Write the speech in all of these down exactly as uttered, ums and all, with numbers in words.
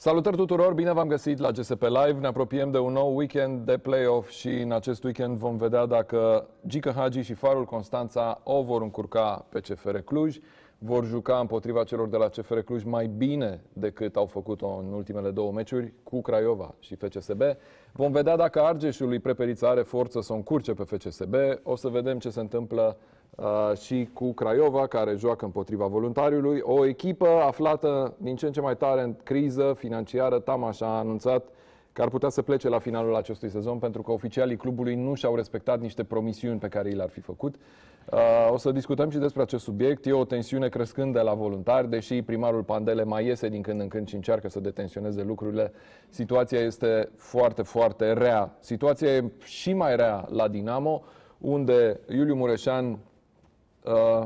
Salutări tuturor, bine v-am găsit la G S P Live. Ne apropiem de un nou weekend de play-off și în acest weekend vom vedea dacă Gică Hagi și Farul Constanța o vor încurca pe C F R Cluj. Vor juca împotriva celor de la C F R Cluj mai bine decât au făcut-o în ultimele două meciuri cu Craiova și F C S B. Vom vedea dacă Argeșul lui Prepelița are forță să o încurce pe F C S B. O să vedem ce se întâmplă uh, și cu Craiova, care joacă împotriva Voluntariului. O echipă aflată din ce în ce mai tare în criză financiară. Tamaș a anunțat că ar putea să plece la finalul acestui sezon pentru că oficialii clubului nu și-au respectat niște promisiuni pe care i le-ar fi făcut. O să discutăm și despre acest subiect. E o tensiune crescând de la Voluntari, deși primarul Pandele mai iese din când în când și încearcă să detensioneze lucrurile. Situația este foarte, foarte rea. Situația e și mai rea la Dinamo, unde Iuliu Mureșan uh,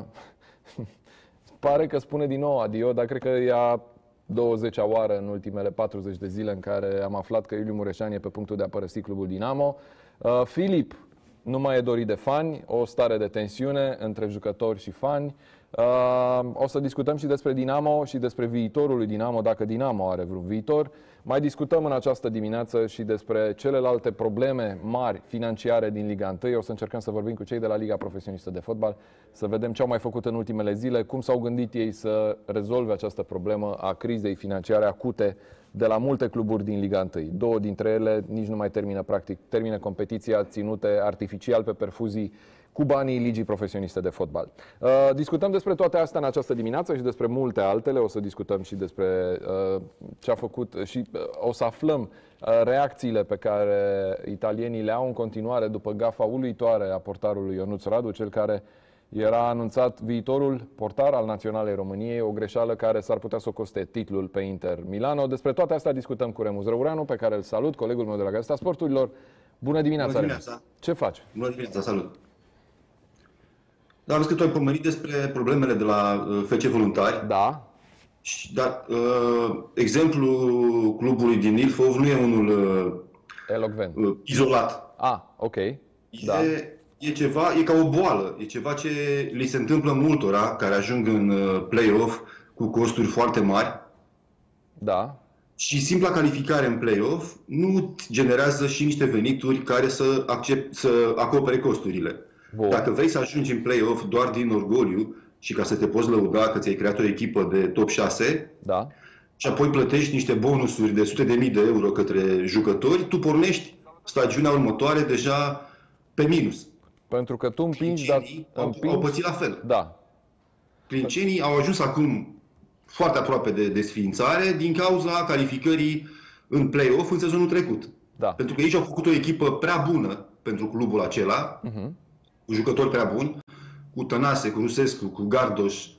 pare că spune din nou adio, dar cred că e a douăzecea oară în ultimele patruzeci de zile în care am aflat că Iuliu Mureșan e pe punctul de a părăsi clubul Dinamo. Uh, Filip nu mai e dorit de fani, o stare de tensiune între jucători și fani. Uh, o să discutăm și despre Dinamo și despre viitorul lui Dinamo, dacă Dinamo are vreun viitor. Mai discutăm în această dimineață și despre celelalte probleme mari financiare din Liga unu. O să încercăm să vorbim cu cei de la Liga Profesionistă de Fotbal, să vedem ce au mai făcut în ultimele zile, cum s-au gândit ei să rezolve această problemă a crizei financiare acute de la multe cluburi din Liga unu. Două dintre ele nici nu mai termină, practic, termină competiția ținute artificial pe perfuzii cu banii Ligii Profesioniste de Fotbal. Uh, discutăm despre toate astea în această dimineață și despre multe altele. O să discutăm și despre uh, ce a făcut și uh, o să aflăm uh, reacțiile pe care italienii le au în continuare după gafa uluitoare a portarului Ionuț Radu, cel care era anunțat viitorul portar al Naționalei României, o greșeală care s-ar putea să o coste titlul pe Inter Milano. Despre toate astea discutăm cu Remus Răureanu, pe care îl salut, colegul meu de la Gazeta Sporturilor. Bună dimineața, Bună dimineața. Remus! Ce faci? Bună dimineața, salut! Da, am văzut că tu ai pomenit despre problemele de la F C Voluntari. Da. Și, dar uh, exemplul clubului din Ilfov nu e unul uh, elocvent. Uh, izolat. Ah, ok. E, da. e ceva, e ca o boală. E ceva ce li se întâmplă multora care ajung în uh, play-off cu costuri foarte mari. Da. Și simpla calificare în play-off nu generează și niște venituri care să, accept, să acopere costurile. Bun. Dacă vrei să ajungi în play-off doar din orgoliu și ca să te poți lăuda că ți-ai creat o echipă de top șase, da, și apoi plătești niște bonusuri de sute de mii de euro către jucători, tu pornești stagiunea următoare deja pe minus. Pentru că tu împingi, dar împingi... au pățit la fel. Da. Clincenii au ajuns acum foarte aproape de desființare din cauza calificării în play-off în sezonul trecut. Da. Pentru că ei au făcut o echipă prea bună pentru clubul acela, uh-huh. cu jucători prea buni, cu Tănase, cu Rusescu, cu Gardoș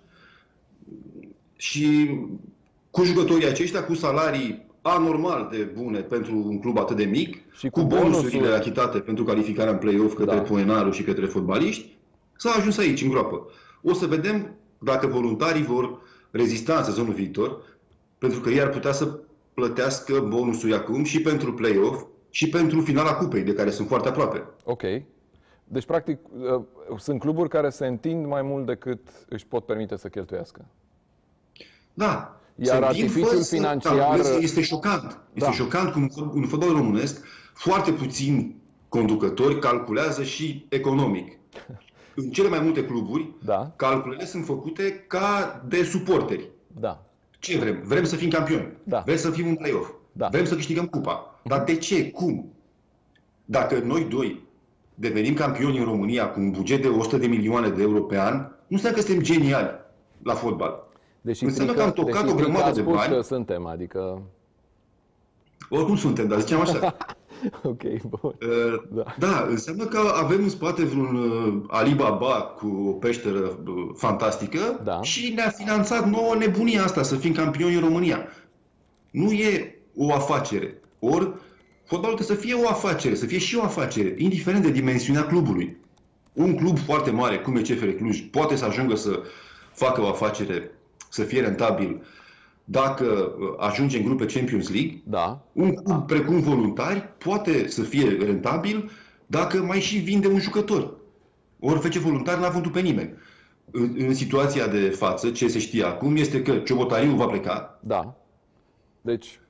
și cu jucătorii aceștia, cu salarii anormal de bune pentru un club atât de mic, și cu, cu bonusurile achitate pentru calificarea în play-off către da. Poenaru și către fotbaliști, s-a ajuns aici, în groapă. O să vedem dacă voluntarii vor rezista în sezonul viitor, pentru că ei ar putea să plătească bonusuri acum și pentru play-off și pentru finala cupei, de care sunt foarte aproape. Ok. Deci, practic, sunt cluburi care se întind mai mult decât își pot permite să cheltuiască. Da. Iar artificiul financiar... Este, este șocant. Este da. șocant cum în fotbalul românesc foarte puțini conducători calculează și economic. În cele mai multe cluburi, da. calculele sunt făcute ca de suporteri. Da. Ce vrem? Vrem să fim campioni. Da. Vrem să fim un play-off. Da. Vrem să câștigăm cupa. Dar de ce? Cum? Dacă noi doi devenim campioni în România cu un buget de o sută de milioane de euro pe an, nu înseamnă că suntem geniali la fotbal. Deși înseamnă că am tocat o grămadă de bani. Că suntem, adică... Oricum suntem, dar ziceam așa. Ok, bun. Uh, da. da, înseamnă că avem în spate vreun uh, Alibaba cu o peșteră uh, fantastică, da. și ne-a finanțat nouă nebunia asta, să fim campioni în România. Nu e o afacere. Ori fotbalul trebuie să fie o afacere, să fie și o afacere, indiferent de dimensiunea clubului. Un club foarte mare, cum e C F R Cluj, poate să ajungă să facă o afacere, să fie rentabil, dacă ajunge în grupe Champions League. Da. Un club precum Voluntari poate să fie rentabil dacă mai și vinde un jucător. Ori F C Voluntari n-a vândut pe nimeni. În, în situația de față, ce se știe acum este că Ciobotariu va pleca. Da. Deci...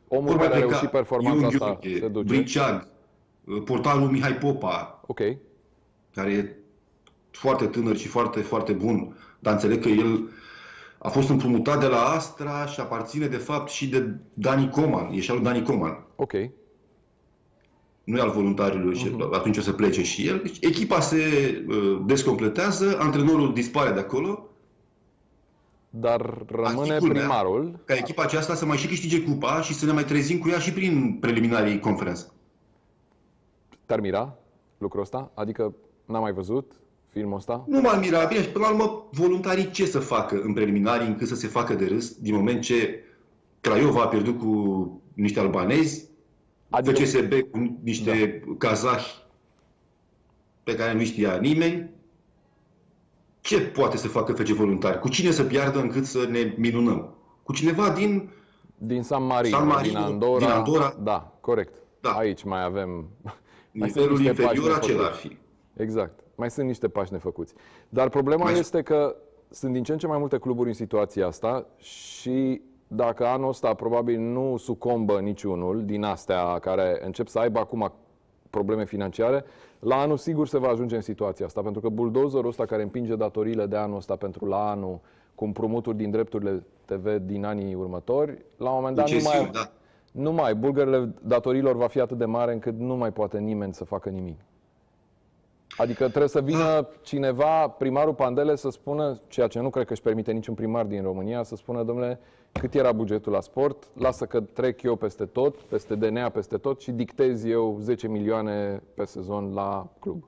omul care a reușit performanța Ion asta Gheorghe, se duce. Briceag, portarul Mihai Popa, okay. care e foarte tânăr și foarte, foarte bun, dar înțeleg că el a fost împrumutat de la Astra și aparține de fapt și de Dani Coman, e și al Dani Coman. Ok. Nu e al voluntariului și uh-huh. atunci o să plece și el. Deci, echipa se uh, descompletează, antrenorul dispare de acolo. Dar rămâne primarul. Ca echipa aceasta să mai și câștige cupa și să ne mai trezim cu ea și prin preliminarii conference. Te-ar mira lucrul ăsta? Adică n-am mai văzut filmul ăsta? Nu m-ar mira. Bine, și până la urmă, voluntarii ce să facă în preliminarii încât să se facă de râs din moment ce Craiova a pierdut cu niște albanezi, adică F C S B cu niște da. kazahi pe care nu știa nimeni. Ce poate să facă F C Voluntari? Cu cine să piardă încât să ne minunăm? Cu cineva din... Din San Marino, San Marino din, Andorra. din Andorra. Da, corect. Da. Aici mai avem... Nivelul inferior acela ar fi. Exact. Mai sunt niște pași nefăcuți. Dar problema mai... este că sunt din ce în ce mai multe cluburi în situația asta și dacă anul ăsta probabil nu sucombă niciunul din astea care încep să aibă acum probleme financiare, la anul sigur se va ajunge în situația asta, pentru că buldozerul ăsta care împinge datoriile de anul ăsta pentru la anul, cu împrumuturi din drepturile T V din anii următori, la un moment dat nu mai, da. nu mai, bulgările datorilor va fi atât de mare încât nu mai poate nimeni să facă nimic. Adică trebuie să vină cineva, primarul Pandele, să spună, ceea ce nu cred că își permite niciun primar din România, să spună, domnule, cât era bugetul la sport, lasă că trec eu peste tot, peste D N A, peste tot și dictez eu zece milioane pe sezon la club.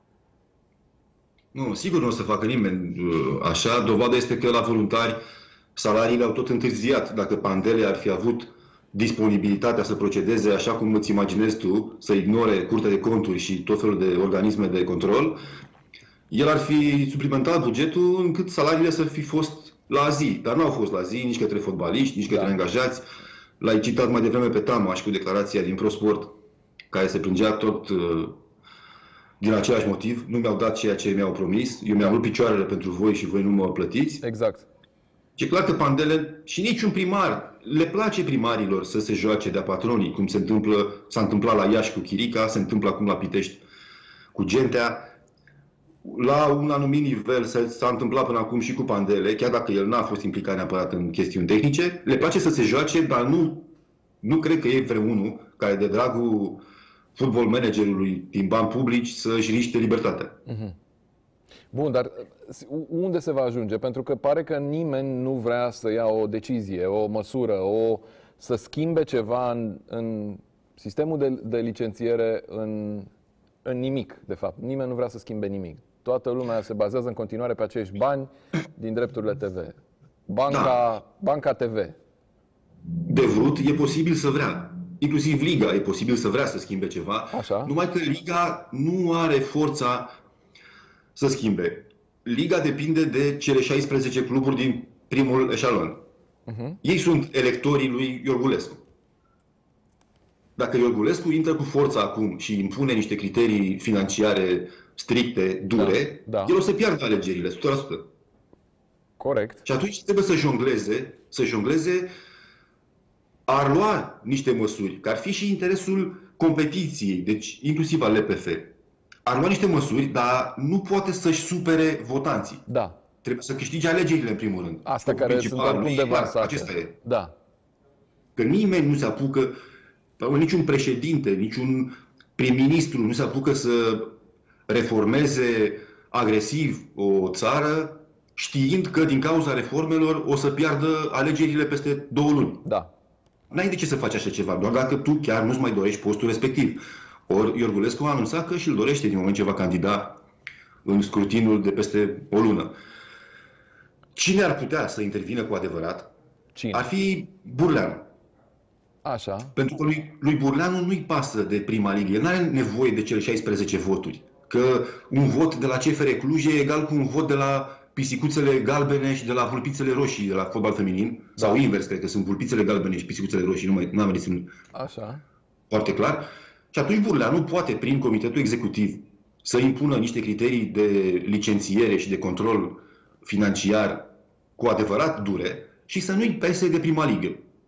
Nu, sigur nu o să facă nimeni așa. Dovada este că la voluntari salariile au tot întârziat. Dacă Pandele ar fi avut disponibilitatea să procedeze așa cum îți imaginezi tu, să ignore Curtea de Conturi și tot felul de organisme de control, el ar fi suplimentat bugetul încât salariile să fi fost la zi. Dar nu au fost la zi nici către fotbaliști, nici către da. angajați. L-ai citat mai devreme pe Tamaș cu declarația din ProSport, care se plângea tot uh, din același motiv. Nu mi-au dat ceea ce mi-au promis. Eu mi-am rupt picioarele pentru voi și voi nu mă plătiți. Exact. E clar că Pandele și niciun primar, le place primarilor să se joace de-a patronii, cum se întâmplă, s-a întâmplat la Iași cu Chirica, se întâmplă acum la Pitești cu Gentea. La un anumit nivel s-a întâmplat până acum și cu Pandele, chiar dacă el n-a fost implicat neapărat în chestiuni tehnice. Le place să se joace, dar nu, nu cred că e vreunul care de dragul football managerului din bani publici să-și riște libertatea. Mm-hmm. Bun, dar unde se va ajunge? Pentru că pare că nimeni nu vrea să ia o decizie, o măsură, o, să schimbe ceva în, în sistemul de, de licențiere, în, în nimic, de fapt. Nimeni nu vrea să schimbe nimic. Toată lumea se bazează în continuare pe acești bani din drepturile T V. Banca, da. Banca T V. De vrut, e posibil să vrea. Inclusiv Liga e posibil să vrea să schimbe ceva. Așa. Numai că Liga nu are forța să schimbe. Liga depinde de cele șaisprezece cluburi din primul eșalon. Uh-huh. Ei sunt electorii lui Iorgulescu. Dacă Iorgulescu intră cu forța acum și impune niște criterii financiare stricte, dure, da, da. el o să piardă alegerile, o sută la sută. Corect. Și atunci trebuie să jongleze, să jongleze, ar lua niște măsuri, că ar fi și interesul competiției, deci inclusiv al L P F. Ar lua niște măsuri, dar nu poate să-și supere votanții. Da. Trebuie să câștige alegerile, în primul rând. Asta care sunt oricum devansate. Acesta e. Da. Că nimeni nu se apucă, niciun președinte, niciun prim-ministru nu se apucă să reformeze agresiv o țară, știind că din cauza reformelor o să piardă alegerile peste două luni. Da. N-ai de ce să faci așa ceva, doar dacă tu chiar nu-ți mai dorești postul respectiv. Ori Iorgulescu a anunțat că și-l dorește din moment ce va candida în scrutinul de peste o lună. Cine ar putea să intervină cu adevărat? Cine? Ar fi Burleanu. Așa. Pentru că lui, lui Burleanu nu-i pasă de prima ligă. El nu are nevoie de cele șaisprezece voturi. Că un vot de la C F R Cluj e egal cu un vot de la pisicuțele galbene și de la vulpițele roșii de la fotbal feminin. Da. Sau invers, cred că sunt vulpițele galbene și pisicuțele roșii. Nu mai, am reținut Așa. foarte clar. Și atunci Burleanu poate, prin comitetul executiv, să impună niște criterii de licențiere și de control financiar cu adevărat dure și să nu-i pese de prima ligă.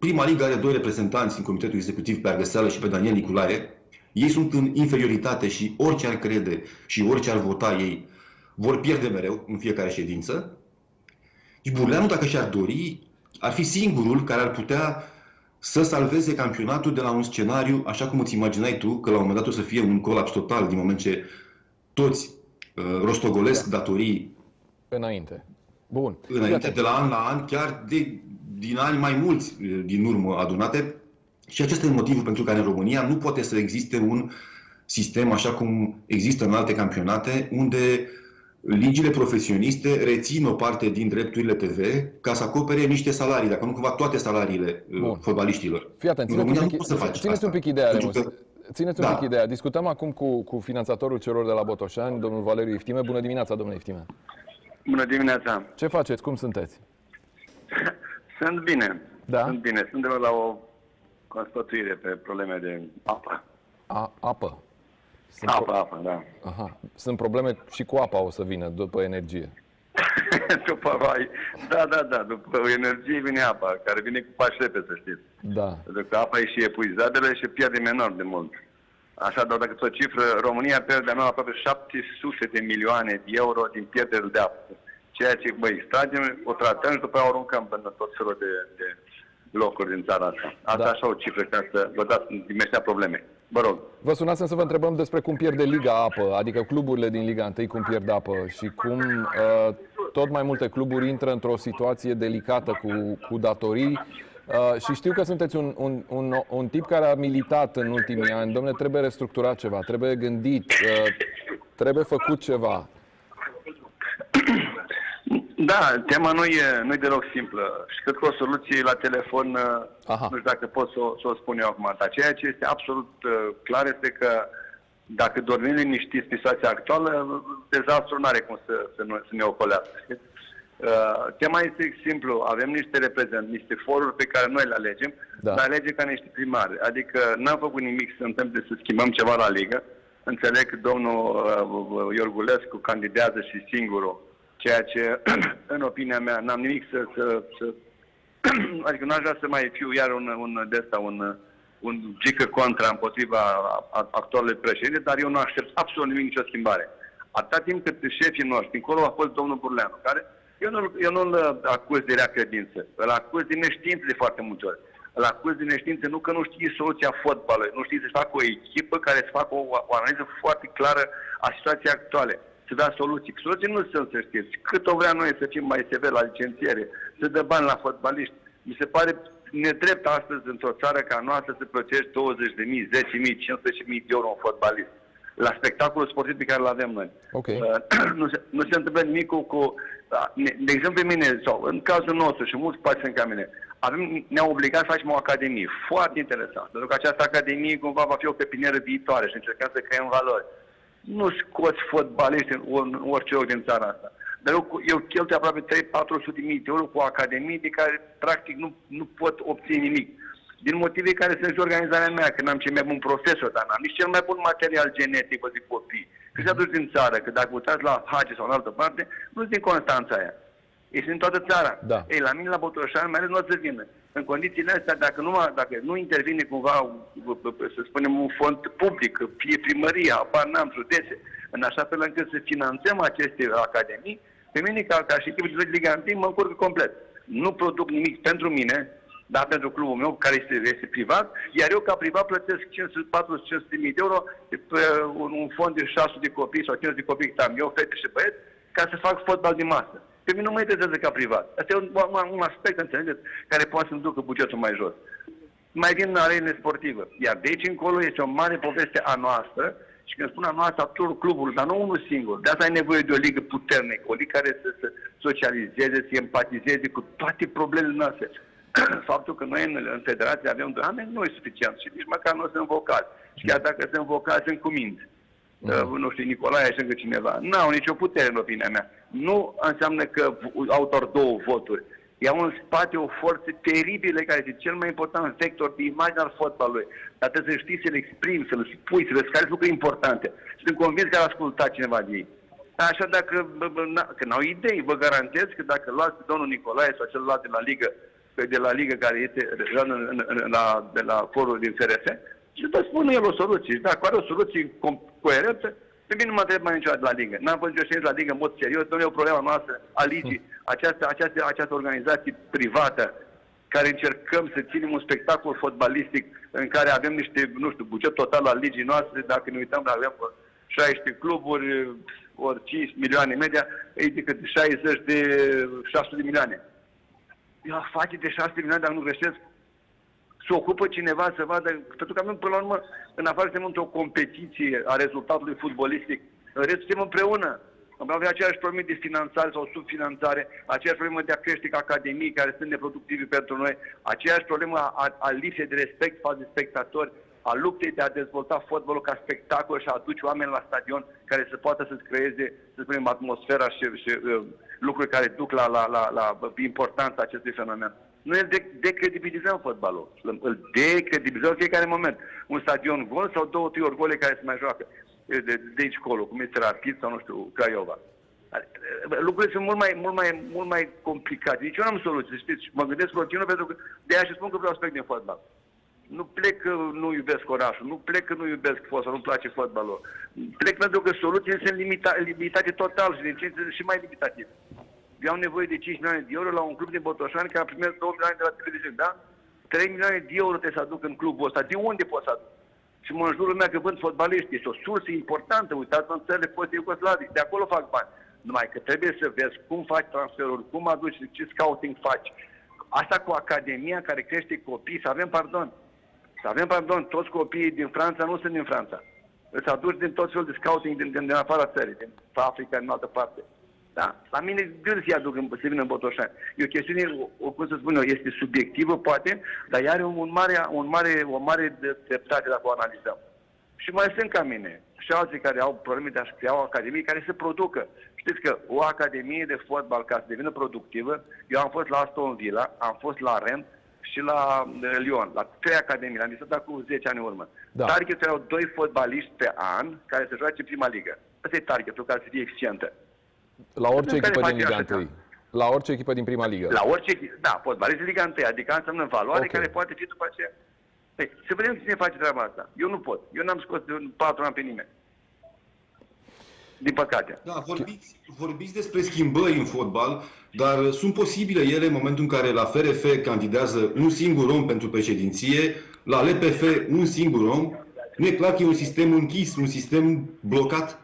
Prima Ligă are doi reprezentanți în comitetul executiv, pe Argăseală și pe Daniel Niculae. Ei sunt în inferioritate și orice ar crede și orice ar vota ei vor pierde mereu în fiecare ședință. Și Burleanu, dacă și-ar dori, ar fi singurul care ar putea să salveze campionatul de la un scenariu, așa cum îți imaginai tu, că la un moment dat o să fie un colaps total, din moment ce toți uh, rostogolesc datorii înainte. Bun. Înainte, de la an la an, chiar de, din ani mai mulți din urmă adunate. Și acesta e motivul pentru care în România nu poate să existe un sistem așa cum există în alte campionate, unde ligile profesioniste rețin o parte din drepturile T V ca să acopere niște salarii, dacă nu cumva toate salariile Bun. fotbaliștilor. Fii atent, în România nu poți să faci țineți asta. un pic ideea, Remus. Că... Țineți un da. pic ideea. Discutăm acum cu, cu finanțatorul celor de la Botoșani, domnul Valeriu Iftime. Bună dimineața, domnule Iftime. Bună dimineața. Ce faceți? Cum sunteți? Sunt bine. Da? Sunt bine. Sunt la o consfătuire pe probleme de apă. A, apă? Sunt apă, pro... apă, da. Aha. Sunt probleme și cu apa o să vină după energie. După vai. Da, da, da. După energie vine apa, care vine cu pași repede, să știți. Da. Pentru că apa e și epuizabilă și pierdem enorm de mult. Așa, doar dacă o cifră, România pierde anual aproape șapte sute de milioane de euro din pierderi de apă. Ceea ce, băi, extragem, o tratăm și după aia o aruncăm pentru tot felul de, de locuri din țara asta. Asta da. Așa o cifră, ca să vă dați dimensiunea problemei. Vă rog. Vă sunasem să vă întrebăm despre cum pierde Liga apă, adică cluburile din Liga unu cum pierd apă și cum uh, tot mai multe cluburi intră într-o situație delicată cu, cu datorii. Uh, și știu că sunteți un, un, un, un tip care a militat în ultimii ani. Dom'le, trebuie restructurat ceva, trebuie gândit, uh, trebuie făcut ceva. Da, tema nu e, nu e deloc simplă și cred că o soluție la telefon, Aha. nu știu dacă pot să, să o spun eu acum, dar ceea ce este absolut uh, clar este că dacă dormim liniștiți pe situația actuală, dezastrul nu are cum să, să, nu, să ne ocolească. Uh, tema este simplu, avem niște reprezentanți, niște foruri pe care noi le alegem, da. Dar alegem ca niște primari, adică n-am făcut nimic să întâmple să schimbăm ceva la ligă. Înțeleg că domnul uh, Iorgulescu candidează și singurul, ceea ce, în opinia mea, n-am nimic să... să, să adică n-aș vrea să mai fiu iar un, un desta, un, un gică contra împotriva actualului președinte, dar eu nu aștept absolut nimic, nicio schimbare. Atâta timp cât șefii noștri, încolo a fost domnul Burleanu, care eu nu-l eu nu acuz de rea credință, îl acuz de neștiință de foarte multe ori. Îl acuz de neștiință nu că nu știe soluția fotbalului, nu știe să facă o echipă care să facă o, o analiză foarte clară a situației actuale. Să dea soluții. Soluții nu sunt, să știți. Cât o vrea noi să fim mai severi la licențiere, să dă bani la fotbaliști. Mi se pare nedrept astăzi într-o țară ca noastră să plătești douăzeci de mii, zece mii, cincisprezece mii de euro un fotbalist. La spectacolul sportiv pe care îl avem noi. Okay. Uh, nu, se, nu se întâmplă nimic cu... cu uh, de exemplu, mine, sau în cazul nostru și mulți pacienți ca mine, avem, ne-au obligat să facem o academie. Foarte interesant. Pentru că această academie cumva va fi o pepinieră viitoare și încercăm să creăm valori. Nu scoți fotbaliști în orice loc din țara asta. Dar eu, eu cheltui aproape trei patru sute de mii de euro cu academii de care practic nu, nu pot obține nimic. Din motive care sunt și organizarea mea, că n-am cel mai bun profesor, dar n-am nici cel mai bun material genetic de copii. Că se-a dus din țară, că dacă uitați la Hagi sau în altă parte, nu sunt din Constanța aia. Ești în toată țara. Da. Ei, la mine la Botoșani, mai ales nu o să vină. În condițiile astea, dacă nu, dacă nu intervine cumva, să spunem, un fond public, fie primăria, bar n-am, județe, în așa fel încât să finanțăm aceste academii, pe mine, ca, ca și echipă de Liga unu, mă încurcă complet. Nu produc nimic pentru mine, dar pentru clubul meu, care este, este privat, iar eu, ca privat, plătesc cinci sute patru sute cinci sute de mii de euro pe un, un fond de șase sute de copii sau cincizeci de copii, cât am eu, fete și băieți, ca să fac fotbal de masă. Pe mine nu mă interesează ca privat. Asta e un, un aspect, înțelegeți, care poate să-mi ducă bugetul mai jos. Mai vin în arenele sportive. Iar de aici încolo este o mare poveste a noastră și când spun a noastră, a tuturor clubului, dar nu unul singur. De asta ai nevoie de o ligă puternică, o ligă care să se socializeze, să empatizeze cu toate problemele noastre. Faptul că noi în, în federație avem doi oameni nu e suficient și nici măcar nu sunt vocați. Și chiar dacă sunt vocați, sunt cuminți. Uh, nu știu, Nicolae și încă cineva. N-au nicio putere, în opinia mea. Nu înseamnă că au doar două voturi. Iau în spate o forță teribilă care este cel mai important vector de imagine al fotbalului. Dar trebuie să știi să le exprimi, să le spui, să le scari lucruri importante. Sunt convins că a ascultat cineva de ei. Așa dacă, că n-au idei, vă garantez că dacă luați pe domnul Nicolae sau celălalt de la Ligă de la Ligă, care este la, de la forul din F R S, și vă spun el o soluție. Dacă are o soluție coerentă, pe mine nu mă trebuie mai niciodată la Ligă. N-am văzut eu la Ligă în mod serios, nu e o problemă noastră a Ligii. Această, această, această organizație privată, care încercăm să ținem un spectacol fotbalistic în care avem niște, nu știu, buget total al ligii noastre, dacă ne uităm, avem șaisprezece cluburi, ori cinci milioane media, e decât șaizeci de șase sute de milioane. Eu face de șase sute de milioane, dacă nu greșesc, se ocupă cineva să vadă, pentru că avem până la urmă, în afară suntem într-o competiție a rezultatului futbolistic, în rest suntem împreună. Am avea aceeași problemă de finanțare sau subfinanțare, aceeași problemă de a crește academii care sunt neproductive pentru noi, aceeași problemă a, a, a lipsei de respect față de spectatori, a luptei de a dezvolta fotbalul ca spectacol și a aduce oameni la stadion care să poată să-ți creeze, să spunem, atmosfera și, și uh, lucruri care duc la, la, la, la importanța acestui fenomen. Noi îl decredibilizăm fotbalul, îl decredibilizăm în fiecare moment. Un stadion gol sau două, trei ori gole care se mai joacă de, de aici colo, cum este Rapid sau, nu știu, Craiova. Lucrurile sunt mult mai, mult mai, mult mai complicate. Nici eu n-am soluție, știți, mă gândesc continuu pentru că de aia și spun că vreau aspect din fotbal. Nu plec că nu iubesc orașul, nu plec că nu iubesc fotbalul, nu-mi place fotbalul. Plec pentru că soluțiile sunt limita, limitate total și din ce și mai limitative. Eu am nevoie de cinci milioane de euro la un club din Botoșani care a primit două milioane de la televiziune, da? trei milioane de euro trebuie să aduc în clubul ăsta. De unde pot să aduc? Și mă înjurul mea că vând fotbaliști. Este o sursă importantă. Uitați-vă în țările foste Iugoslavii. De acolo fac bani. Numai că trebuie să vezi cum faci transferuri, cum aduci, ce scouting faci. Asta cu academia care crește copii, să avem pardon. Să avem pardon. Toți copiii din Franța nu sunt din Franța. Îți aduci din tot felul de scouting din, din, din afara țării, din Africa, în altă parte. Da? La mine greu să-i aduc în, să vină în Botoșani. E o chestiune, o, cum să spun eu, este subiectivă, poate, dar ea are un mare, un mare, o mare dreptate dacă o analizăm. Și mai sunt ca mine și alții care au probleme de a-și crea o academie care să producă. Știți că o academie de fotbal, ca să devină productivă, eu am fost la Aston Villa, am fost la Rennes și la Lyon, la trei academii, am vizitat cu zece ani în urmă. Da. Targetul erau doi fotbaliști pe an care să joace prima ligă. Ăsta e targetul, care să fie eficientă. La orice echipă din Liga unu. La orice echipă din prima ligă. La orice, da, fotbalist din Liga unu, adică înseamnă valoare okay. care poate fi după aceea. Păi, să vedem cine face treaba asta. Eu nu pot. Eu n-am scos de patru ani pe nimeni. Din păcate. Da, vorbiți, vorbiți despre schimbări în fotbal, dar sunt posibile ele în momentul în care la F R F candidează un singur om pentru președinție, la L P F un singur om. Nu e clar că e un sistem închis, un sistem blocat?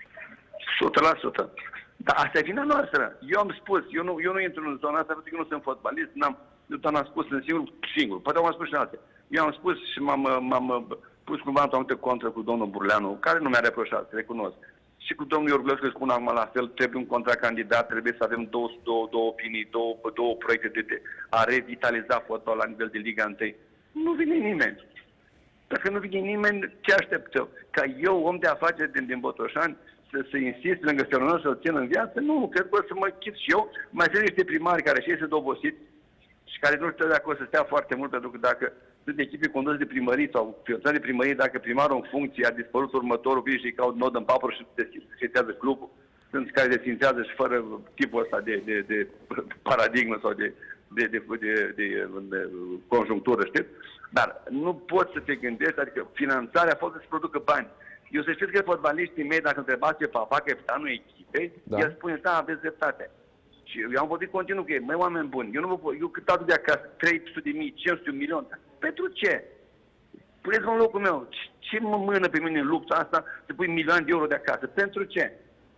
o sută la sută. Dar asta e vina noastră. Eu am spus, eu nu, eu nu intru în zona asta pentru că nu sunt fotbalist, n-am, eu am spus în singur, singur, poate am spus și alții. Eu am spus și m-am pus cumva într-o anumită contră cu domnul Burleanu, care nu mi-a reproșat, recunosc. Și cu domnul Iorgulescu spun acum la fel, trebuie un contracandidat, trebuie să avem două, două, două opinii, două, două proiecte de, de a revitaliza fotbalul la nivel de Liga unu. Nu vine nimeni. Dacă nu vine nimeni, ce aștept eu? Ca eu, om de afaceri din, din Botoșani, să, să insist lângă felul să-l țin în viață? Nu, cred că să mă chit și eu. Mai sunt niște primari care și ei se dobosit și care nu știu dacă o să stea foarte mult, pentru că dacă sunt echipe conduse de primării sau funcționari de primării, dacă primarul în funcție a dispărut următorul, vine și caut nod în papăr și desfințează clubul. Sunt care desfințează și fără tipul ăsta de, de, de paradigmă sau de, de, de, de, de, de conjunctură, știți? Dar nu poți să te gândești, adică finanțarea a fost să-ți producă bani. Eu să știți că fotbaliștii mei, dacă întrebați pe Papa, capitanul echipei, da. El spune, da, aveți dreptate. Și eu am vorbit continuu cu ei, măi, oameni buni, eu nu vă pot, eu cât aduc de acasă, trei sute de mii, cinci sute de milion, pentru ce? Puneți-vă în locul meu, ce mă mână pe mine în lupta asta să pui milioane de euro de acasă? Pentru ce?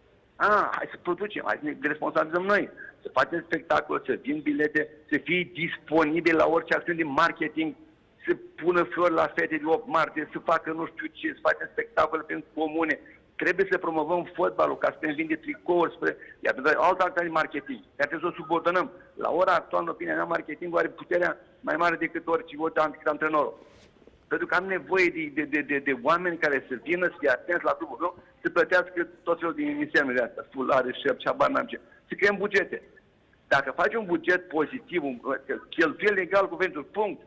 Ah, hai să producem, hai să ne responsabilizăm noi, să facem spectacol, să vin bilete, să fie disponibil la orice acțiune de marketing, să pună flori la fete de opt martie, să facă nu știu ce, să facem spectacole pentru comune. Trebuie să promovăm fotbalul ca să ne vinde tricouri spre... Iar pentru altă actă de marketing, iar trebuie să o subordonăm. La ora actuală, în opinia mea, marketingul are puterea mai mare decât orice decât antrenorul. Pentru că am nevoie de, de, de, de, de oameni care să vină, să fie atenți la clubul meu, să plătească tot felul din insiemele astea, fulare, șep, ceabar, n-am ce. Să creăm bugete. Dacă faci un buget pozitiv, un cheltuieli egal cu ventul, punct.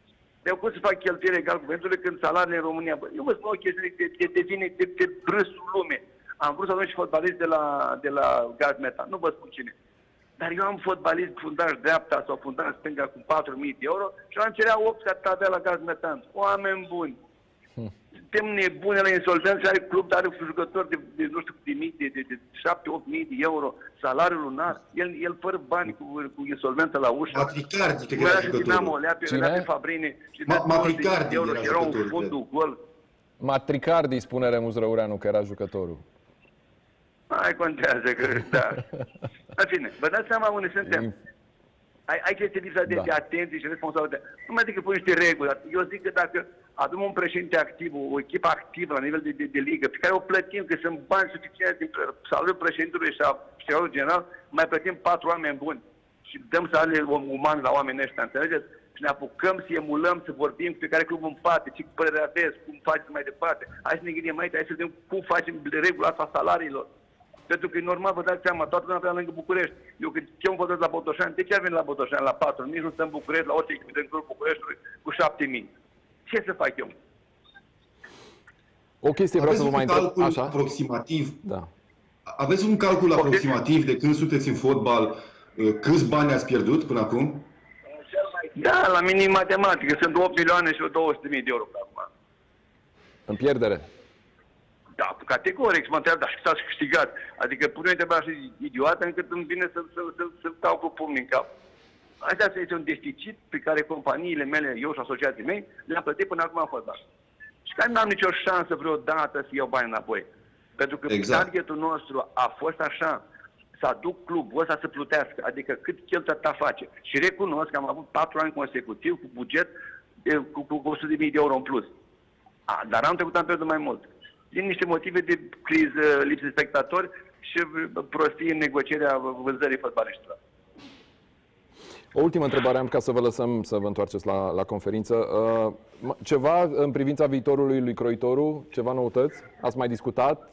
Eu cum să fac cheltuieli egal cu ventul când salariile în România, bă, eu vă spun o chestie de, de, de vine de, de râsul lume. Am vrut să avem și fotbaliști de la, de la Gaz Metan, nu vă spun cine. Dar eu am fotbalist fundaș dreapta sau fundaș stânga cu patru mii de euro și am cerea opt ca avea la gaz metan. Oameni buni! Suntem nebuni la insolvență, are club, dar are jucători de, de nu știu de mii, de, de, de șapte opt mii de euro, salariul lunar, el, el fără bani cu, cu insolvență la ușă. Matricardi, cred că era jucătorul. Cine? Fabrini și Ma, Matricardi euro și era un fundul gol. Matricardi, spune Remus Răureanu că era jucătorul. Mai contează că, da. În fine, vă dați seama unde suntem. Aici este lipsa de, da. de atenție și responsabilitate. Nu mai decât pun niște reguli. Eu zic că dacă avem un președinte activ, o echipă activă la nivel de, de, de ligă, pe care o plătim, că sunt bani suficienți din salariul președintelui și a secretarului general, mai plătim patru oameni buni și dăm salariile umane la oamenii ăștia, înțelegeți? Și ne apucăm să emulăm, să vorbim cu fiecare club în parte, ce părere aveți, cum faceți mai departe. Hai să ne gândim aici, hai să vedem cum facem regula asta a salariilor. Pentru că e normal, vă dați seama, toată lumea vrea lângă București. Eu când chem un la Botoșani, de ce ar veni la Botoșani la patru mii, nu stăm în București, la orice echipă din clubul Bucureștiului cu șapte mii? Ce să fac eu? O chestie vreau să vă mai întreb. Așa? Aproximativ. Da. Aveți un calcul aproximativ de când sunteți în fotbal, câți bani ați pierdut până acum? Da, la minim matematică. Sunt opt milioane și două sute de mii de euro până acum. În pierdere? Da, categoric, mă întreb, dar și s-a câștigat. Adică pune o întrebare așa idiotă încât îmi vine să, să, să, să dau cu pumnii în cap. Asta este un deficit pe care companiile mele, eu și asociații mei, le-am plătit până acum în fotbal. Și care n-am nicio șansă vreodată să iau bani înapoi. Pentru că exact. Targetul nostru a fost așa, să aduc clubul ăsta să plutească, adică cât cheltuie ta face. Și recunosc că am avut patru ani consecutiv cu buget cu, cu o sută de mii de euro în plus. A, dar am trecut, am pierdut mai mult. Din niște motive de criză, lipsă de spectatori și prostii în negocierea vânzării fotbaliștilor. O ultimă întrebare am ca să vă lăsăm să vă întoarceți la, la conferință. Uh, ceva în privința viitorului lui Croitoru? Ceva noutăți? Ați mai discutat?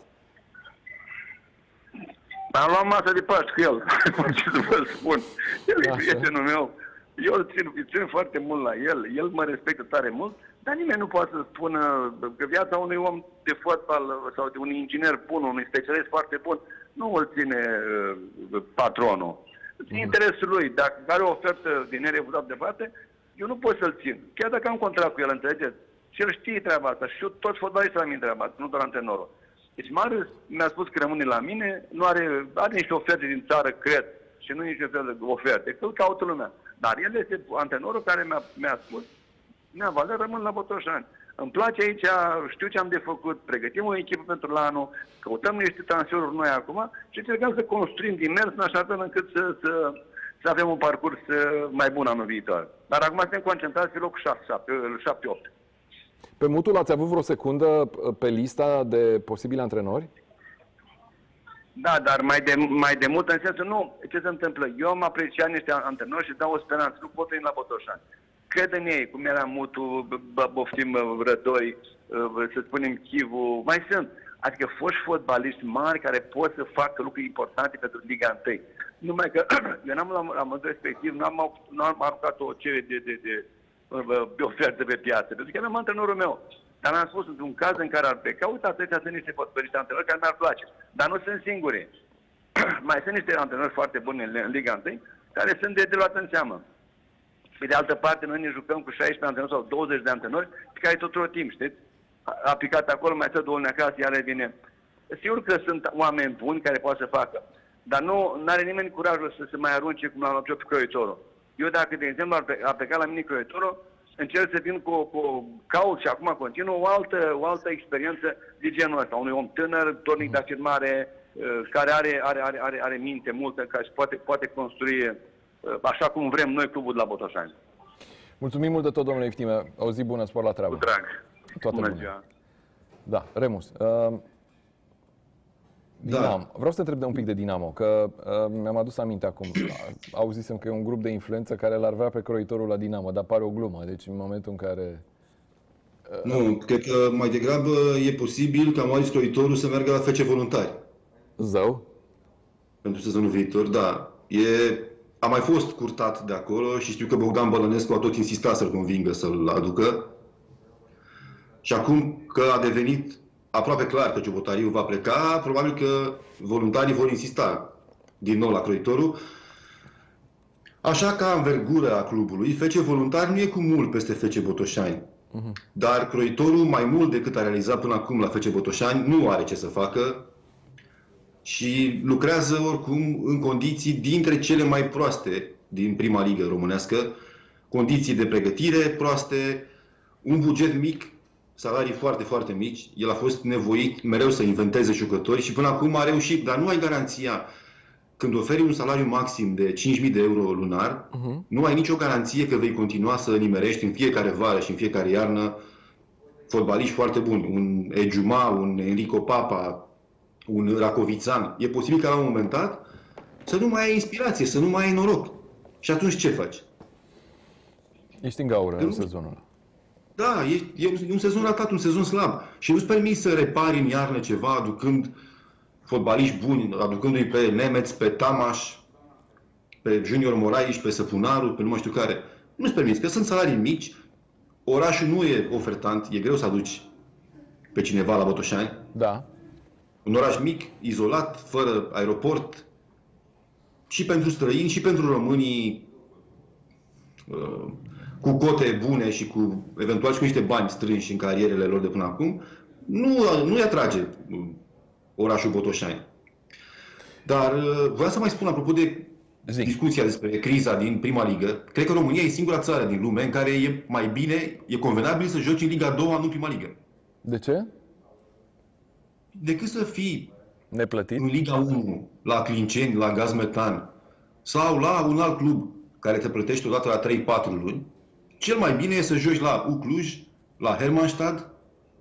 Am luat masă de Paști cu el. Ce să vă spun? El e prietenul meu. Eu îl țin, îl țin foarte mult la el. El mă respectă tare mult. Dar nimeni nu poate să spună că viața unui om de fotbal sau de un inginer bun, unui specialist foarte bun, nu îl ține uh, patronul. Mm. Interesul lui. Dacă are o ofertă din nerefuzat de parte, eu nu pot să-l țin. Chiar dacă am contract cu el, înțelegeți? Și el știe treaba asta. Și eu toți fotbaliștii la mine treaba asta, nu doar antrenorul. Deci Marius mi-a spus că rămâne la mine, nu are, are niște oferte din țară, cred, și nu nici fel de oferte, că îl caută lumea. Dar el este antrenorul care mi-a, mi-a spus, Nea Valer, rămân la Botoșani. Îmi place aici, știu ce am de făcut, pregătim o echipă pentru la anul, căutăm niște transferuri noi acum și încercăm să construim din mers în așa fel încât să, să, să avem un parcurs mai bun anul viitor. Dar acum suntem concentrați pe locul șapte opt. Pe Mutul ați avut vreo secundă pe lista de posibili antrenori? Da, dar mai de, mai de mult în sensul, nu, ce se întâmplă? Eu am apreciat niște antrenori și dau o speranță, nu pot veni la Botoșani. Cred în ei, cum era Mutu, Boftim Rădoi, să spunem Chivu, mai sunt. Adică foști fotbaliști mari care pot să facă lucruri importante pentru Liga unu. Numai că eu n-am la, la modul respectiv, n-am, n-am aruncat o cerere de, de, de, de, de ofertă pe piață, pentru că aveam antrenorul meu. Dar am spus, într-un caz în care ar pleca, uitați, ăștia sunt niște fotbaliști antrenori care mi-ar place. Dar nu sunt singuri. Mai sunt niște antrenori foarte buni în, în Liga unu, care sunt de, de luat în seamă. Pe de altă parte, noi ne jucăm cu șaisprezece antrenori sau douăzeci de antrenori, pe care tot rotim, știți? A picat acolo, mai stă două luni acasă, iar revine. Sigur că sunt oameni buni care pot să facă, dar nu are nimeni curajul să se mai arunce cum l-am luat eu pe Croitoru. Eu dacă, de exemplu, ar pleca la mine Croitoru, încerc să vin cu, cu caut și acum continuu o altă, o altă experiență de genul ăsta. Unui om tânăr, dornic de afirmare, care are, are, are, are, are minte multă, care poate, poate construi așa cum vrem noi clubul de la Botoșani. Mulțumim mult de tot, domnule Iftime. O zi bună, spor la treabă. Cu drag. Toată bună ziua. Da, Remus. Uh, Dinamo. Da. Vreau să te întreb de un pic de Dinamo, că uh, mi-am adus aminte acum. Auzisem că e un grup de influență care l-ar vrea pe Croitorul la Dinamo, dar pare o glumă. Deci în momentul în care... Uh, nu, cred că mai degrabă e posibil ca Marius Croitorul să meargă la F C Voluntari. Zău? Pentru sezonul viitor, da. E... A mai fost curtat de acolo și știu că Bogdan Bălănescu a tot insistat să-l convingă să-l aducă. Și acum că a devenit aproape clar că Ciobotariu va pleca, probabil că voluntarii vor insista din nou la Croitoru. Așa ca învergură a clubului, F C Voluntari nu e cu mult peste F C Botoșani. Uh-huh. Dar croitorul, mai mult decât a realizat până acum la F C Botoșani, nu are ce să facă și lucrează oricum în condiții dintre cele mai proaste din prima ligă românească. Condiții de pregătire proaste, un buget mic, salarii foarte, foarte mici. El a fost nevoit mereu să inventeze jucători și până acum a reușit, dar nu ai garanția. Când oferi un salariu maxim de cinci mii de euro lunar, uh-huh. nu ai nicio garanție că vei continua să nimerești în fiecare vară și în fiecare iarnă fotbaliști foarte buni. Un Ejuma, un Enrico Papa, un Racovițan. E posibil ca la un moment dat să nu mai ai inspirație, să nu mai ai noroc. Și atunci ce faci? Ești în gaură în sezonul ăla. Da, e, e un sezon ratat, un sezon slab. Și nu-ți permiți să repari în iarnă ceva aducând fotbaliști buni, aducându-i pe Nemeț, pe Tamaș, pe Junior Moraes, pe Săpunaru, pe nu mai știu care. Nu-ți permiți, că sunt salarii mici, orașul nu e ofertant, e greu să aduci pe cineva la Botoșani. Da. Un oraș mic, izolat, fără aeroport, și pentru străini, și pentru românii uh, cu cote bune și cu, eventual, și cu niște bani strânși în carierele lor de până acum, nu, nu-i atrage orașul Botoșani. Dar vreau să mai spun, apropo de Zic. discuția despre criza din prima ligă, cred că România e singura țară din lume în care e mai bine, e convenabil să joci în Liga a doua, nu în prima ligă. De ce? Decât să fii neplătit în Liga unu, la Clinceni, la Gaz Metan, sau la un alt club care te plătește odată la trei patru luni, cel mai bine e să joci la U Cluj, la Hermannstad,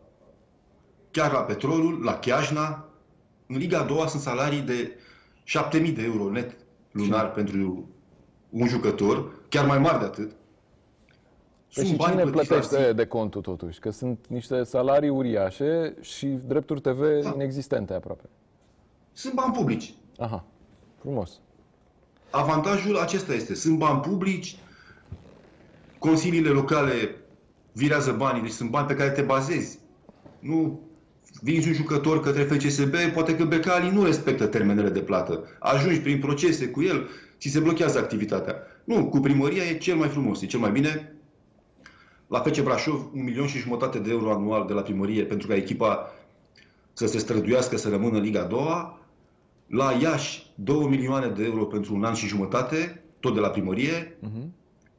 chiar la Petrolul, la Chiajna. În Liga a doua sunt salarii de șapte mii de euro net lunar Ce? pentru un jucător, chiar mai mari de atât. Păi și cine plătește de contul totuși? Că sunt niște salarii uriașe și drepturi T V da. inexistente aproape. Sunt bani publici. Aha, frumos. Avantajul acesta este, sunt bani publici, consiliile locale virează banii, deci sunt bani pe care te bazezi. Nu vinzi un jucător către F C S B, poate că Becali nu respectă termenele de plată. Ajungi prin procese cu el, ți se blochează activitatea. Nu, cu primăria e cel mai frumos, e cel mai bine. La F C Brașov, un milion și jumătate de euro anual de la primărie pentru ca echipa să se străduiască să rămână în Liga a doua. La Iași, două milioane de euro pentru un an și jumătate, tot de la primărie. Uh-huh.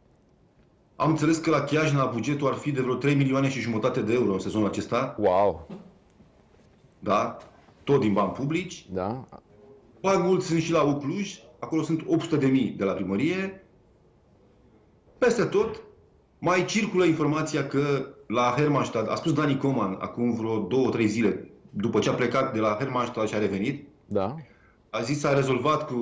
Am înțeles că la Chiajna bugetul ar fi de vreo trei milioane și jumătate de euro în sezonul acesta. Wow! Da? Tot din bani publici. Da. Bani mulți sunt și la U Cluj. Acolo sunt opt sute de mii de la primărie. Peste tot mai circulă informația că la Hermannstad, a spus Dani Coman acum vreo două, trei zile, după ce a plecat de la Hermannstad și a revenit, da. a zis s-a rezolvat cu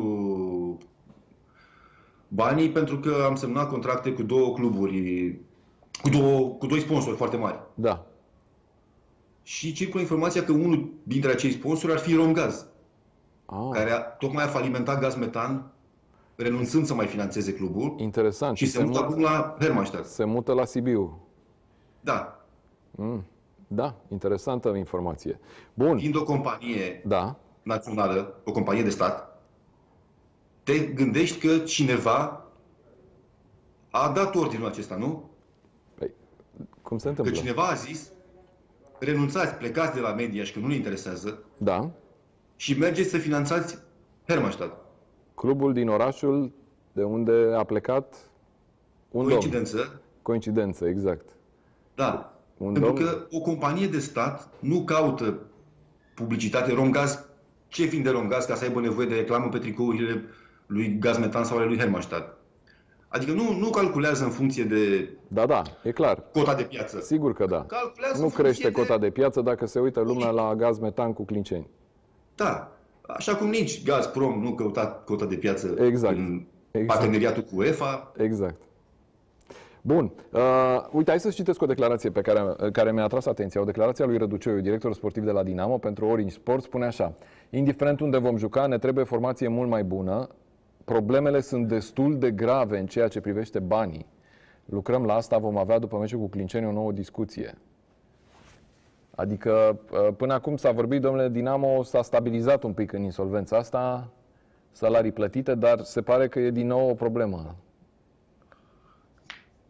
banii pentru că am semnat contracte cu două cluburi, cu, două, cu doi sponsori foarte mari. Da. Și circulă informația că unul dintre acei sponsori ar fi Romgaz, ah. care a, tocmai a falimentat Gaz Metan, renunțând să mai finanțeze clubul. Interesant. Și, și se, se mută acum la Hermannstad. Se mută la Sibiu. Da. Mm. Da, interesantă informație. Bun. Fiind o companie da. națională, o companie de stat, te gândești că cineva a dat ordinul acesta, nu? Păi, cum se întâmplă? Că cineva a zis, renunțați, plecați de la media și că nu le interesează. Da. Și mergeți să finanțați Hermannstad. Clubul din orașul de unde a plecat un Coincidență. Domn. Coincidență, exact. Da. Un Pentru domn... că o companie de stat nu caută publicitate. Romgaz, ce fiind de Romgaz ca să aibă nevoie de reclamă pe tricourile lui Gaz Metan sau ale lui Hermannstad? Adică nu, nu calculează în funcție de da, da, e clar. cota de piață. Sigur că da. Calculează nu crește de... cota de piață dacă se uită lumea la Gaz Metan cu Clinceni. Da. Așa cum nici Gazprom nu căuta cota de piață exact. în exact. parteneriatul cu UEFA. Exact. Bun. Uh, uite, hai să citesc o declarație pe care, care mi-a atras atenția. O declarație a lui Răducioiu, director sportiv de la Dinamo pentru Orange Sport, spune așa: indiferent unde vom juca, ne trebuie formație mult mai bună. Problemele sunt destul de grave în ceea ce privește banii. Lucrăm la asta, vom avea după meciul cu Clinceni o nouă discuție. Adică, până acum s-a vorbit, domnule, Dinamo s-a stabilizat un pic în insolvența asta, salarii plătite, dar se pare că e din nou o problemă.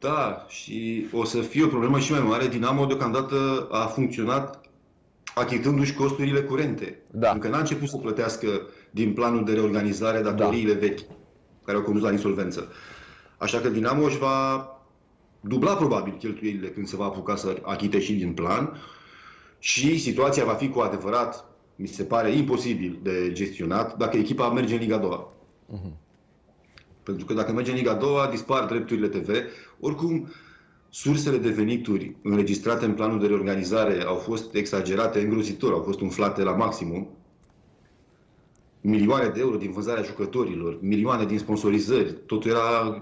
Da, și o să fie o problemă și mai mare. Dinamo deocamdată a funcționat achitându-și costurile curente. Da. Încă n-a început să plătească din planul de reorganizare datoriile da. vechi, care au condus la insolvență. Așa că Dinamo își va dubla probabil cheltuielile când se va apuca să achite și din plan și situația va fi cu adevărat, mi se pare, imposibil de gestionat dacă echipa merge în Liga a doua. Uh-huh. Pentru că dacă merge în Liga a doua, dispar drepturile T V. Oricum, sursele de venituri înregistrate în planul de reorganizare au fost exagerate îngrozitor, au fost umflate la maximum. Milioane de euro din vânzarea jucătorilor, milioane din sponsorizări, totul era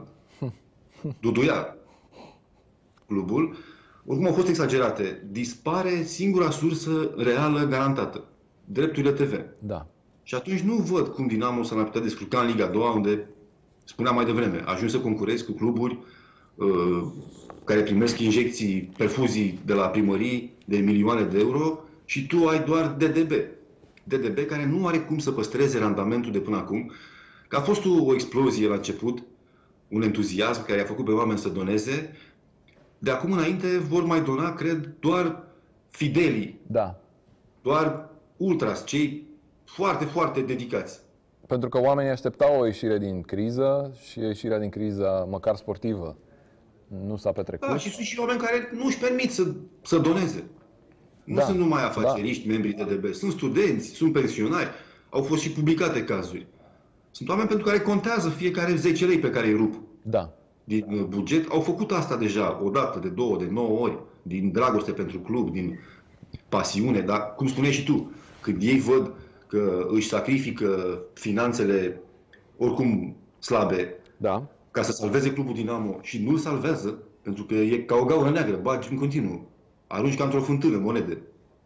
duduia clubul. Oricum au fost exagerate. Dispare singura sursă reală garantată, drepturile T V. Da. Și atunci nu văd cum Dinamo s-ar mai putea descurca în Liga a doua, unde, spuneam mai devreme, ajungi să concurezi cu cluburi uh, care primesc injecții, perfuzii de la primării de milioane de euro și tu ai doar D D B. D D B care nu are cum să păstreze randamentul de până acum, că a fost o, o explozie la început, un entuziasm care a făcut pe oameni să doneze. De acum înainte vor mai dona, cred, doar fidelii. Da. Doar ultras, cei foarte, foarte dedicați. Pentru că oamenii așteptau o ieșire din criză și ieșirea din criză, măcar sportivă, nu s-a petrecut. Da, și sunt și oameni care nu își permit să, să doneze. Nu da, sunt numai afaceriști, da. membrii D D B. Sunt studenți, sunt pensionari. Au fost și publicate cazuri. Sunt oameni pentru care contează fiecare zece lei pe care îi rup. Da. Din buget. Au făcut asta deja o dată, de două, de nouă ori. Din dragoste pentru club, din pasiune. Dar, cum spuneai și tu, când ei văd că își sacrifică finanțele oricum slabe, da. ca să salveze clubul Dinamo și nu-l salvează, pentru că e ca o gaură neagră, bagi în continuu. Arunci ca într-o fântână monede.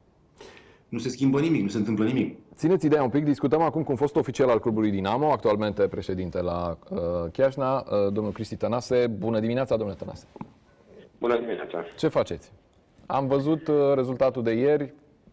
Nu se schimbă nimic, nu se întâmplă nimic. Țineți ideea un pic, discutăm acum cu un fost oficial al clubului Dinamo, actualmente președinte la uh, Chiajna, uh, domnul Cristi Tănase. Bună dimineața, domnule Tănase. Bună dimineața. Ce faceți? Am văzut uh, rezultatul de ieri.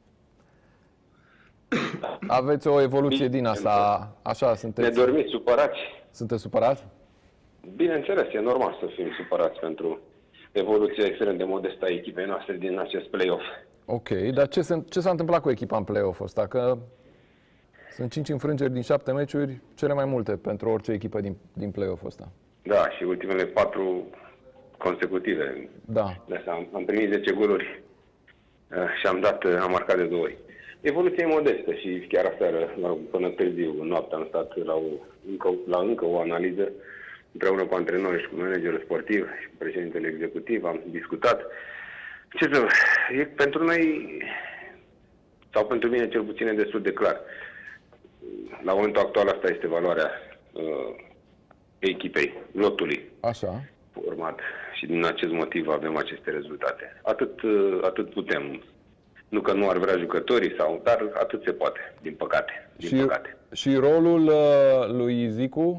Aveți o evoluție din asta, așa sunteți? Nedormiți, supărați. Sunteți supărați? Bineînțeles, e normal să fim supărați pentru evoluția extrem de modestă a echipei noastre din acest play-off. Ok, dar ce, se, ce s-a întâmplat cu echipa în play-off ăsta? Că sunt cinci înfrângeri din șapte meciuri, cele mai multe pentru orice echipă din, din play-off ăsta. Da, și ultimele patru consecutive. Da. De asta am, am primit zece goluri și am dat, am marcat de două ori. Evoluția e modestă și chiar aseară, până târziu, în noapte, am stat la, o, încă, la încă o analiză împreună cu antrenorii și cu managerul sportiv și cu președintele executiv. Am discutat. Ce să... E, pentru noi, sau pentru mine cel puțin, e destul de clar. La momentul actual asta este valoarea uh, echipei, lotului. Așa. Format. Și din acest motiv avem aceste rezultate. Atât, uh, atât putem. Nu că nu ar vrea jucătorii, sau, dar atât se poate, din păcate. Din și, păcate. și rolul uh, lui Zicu?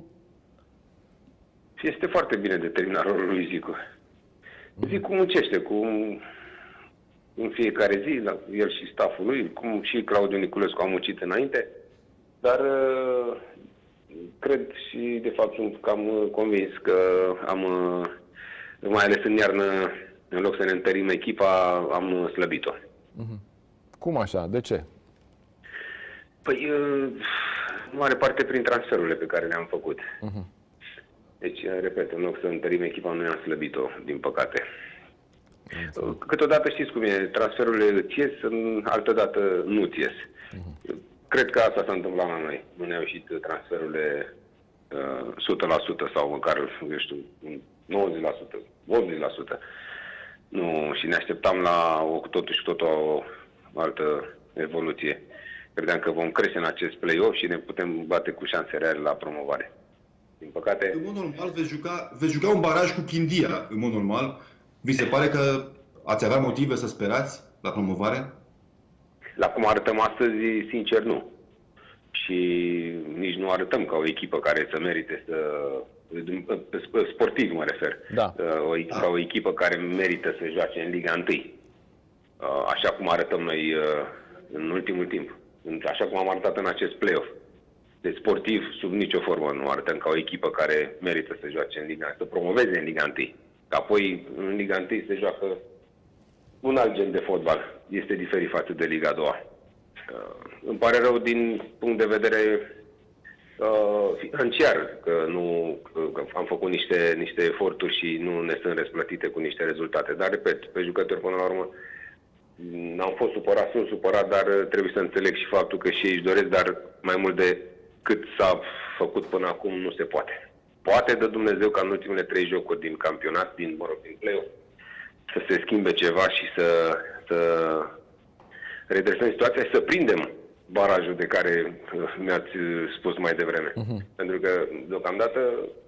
Este foarte bine determinat rolul lui Zicu. Zicu muncește cu, în fiecare zi, la el și stafful lui, cum și Claudiu Niculescu a muncit înainte, dar uh, cred și, de fapt, sunt cam convins că am, uh, mai ales în iarnă, în loc să ne întărim echipa, am slăbit-o. Uh-huh. Cum așa? De ce? Păi, în mare parte prin transferurile pe care le-am făcut. Uh-huh. Deci, repet, în loc să întărim echipa, noi am slăbit-o, din păcate. Uh-huh. Câteodată știți cum e, transferurile îți ies, altădată nu ți ies. Uh-huh. Cred că asta s-a întâmplat la noi. Nu ne-au ieșit transferurile uh, o sută la sută sau măcar, eu știu, nouăzeci la sută, optzeci la sută. Nu, și ne așteptam la o, totul și totul o altă evoluție. Credeam că vom crește în acest play-off și ne putem bate cu șanse reale la promovare. Din păcate... În mod normal veți juca, veți juca un baraj cu Chindia, în mod normal. Vi se pare că ați avea motive să sperați la promovare? La cum arătăm astăzi, sincer, nu. Și nici nu arătăm ca o echipă care să merite să... Sportiv mă refer. Da. O, ca o echipă care merită să joace în Liga unu. Așa cum arătăm noi în ultimul timp. Așa cum am arătat în acest play-off. Deci sportiv, sub nicio formă, nu arătăm ca o echipă care merită să joace în Liga unu, să promoveze în Liga unu. Că apoi în Liga unu se joacă un alt gen de fotbal. Este diferit față de Liga a doua. Îmi pare rău din punct de vedere uh, financiar că nu că am făcut niște, niște eforturi și nu ne sunt răsplătite cu niște rezultate. Dar, repet, pe jucători până la urmă am fost supărat, sunt supărat, dar trebuie să înțeleg și faptul că și ei își doresc, dar mai mult de cât s-a făcut până acum nu se poate. Poate de Dumnezeu ca în ultimele trei jocuri din campionat, din, mă rog, din play-off, să se schimbe ceva și să, să redresăm situația și să prindem barajul de care mi-ați spus mai devreme. Uh-huh. Pentru că, deocamdată,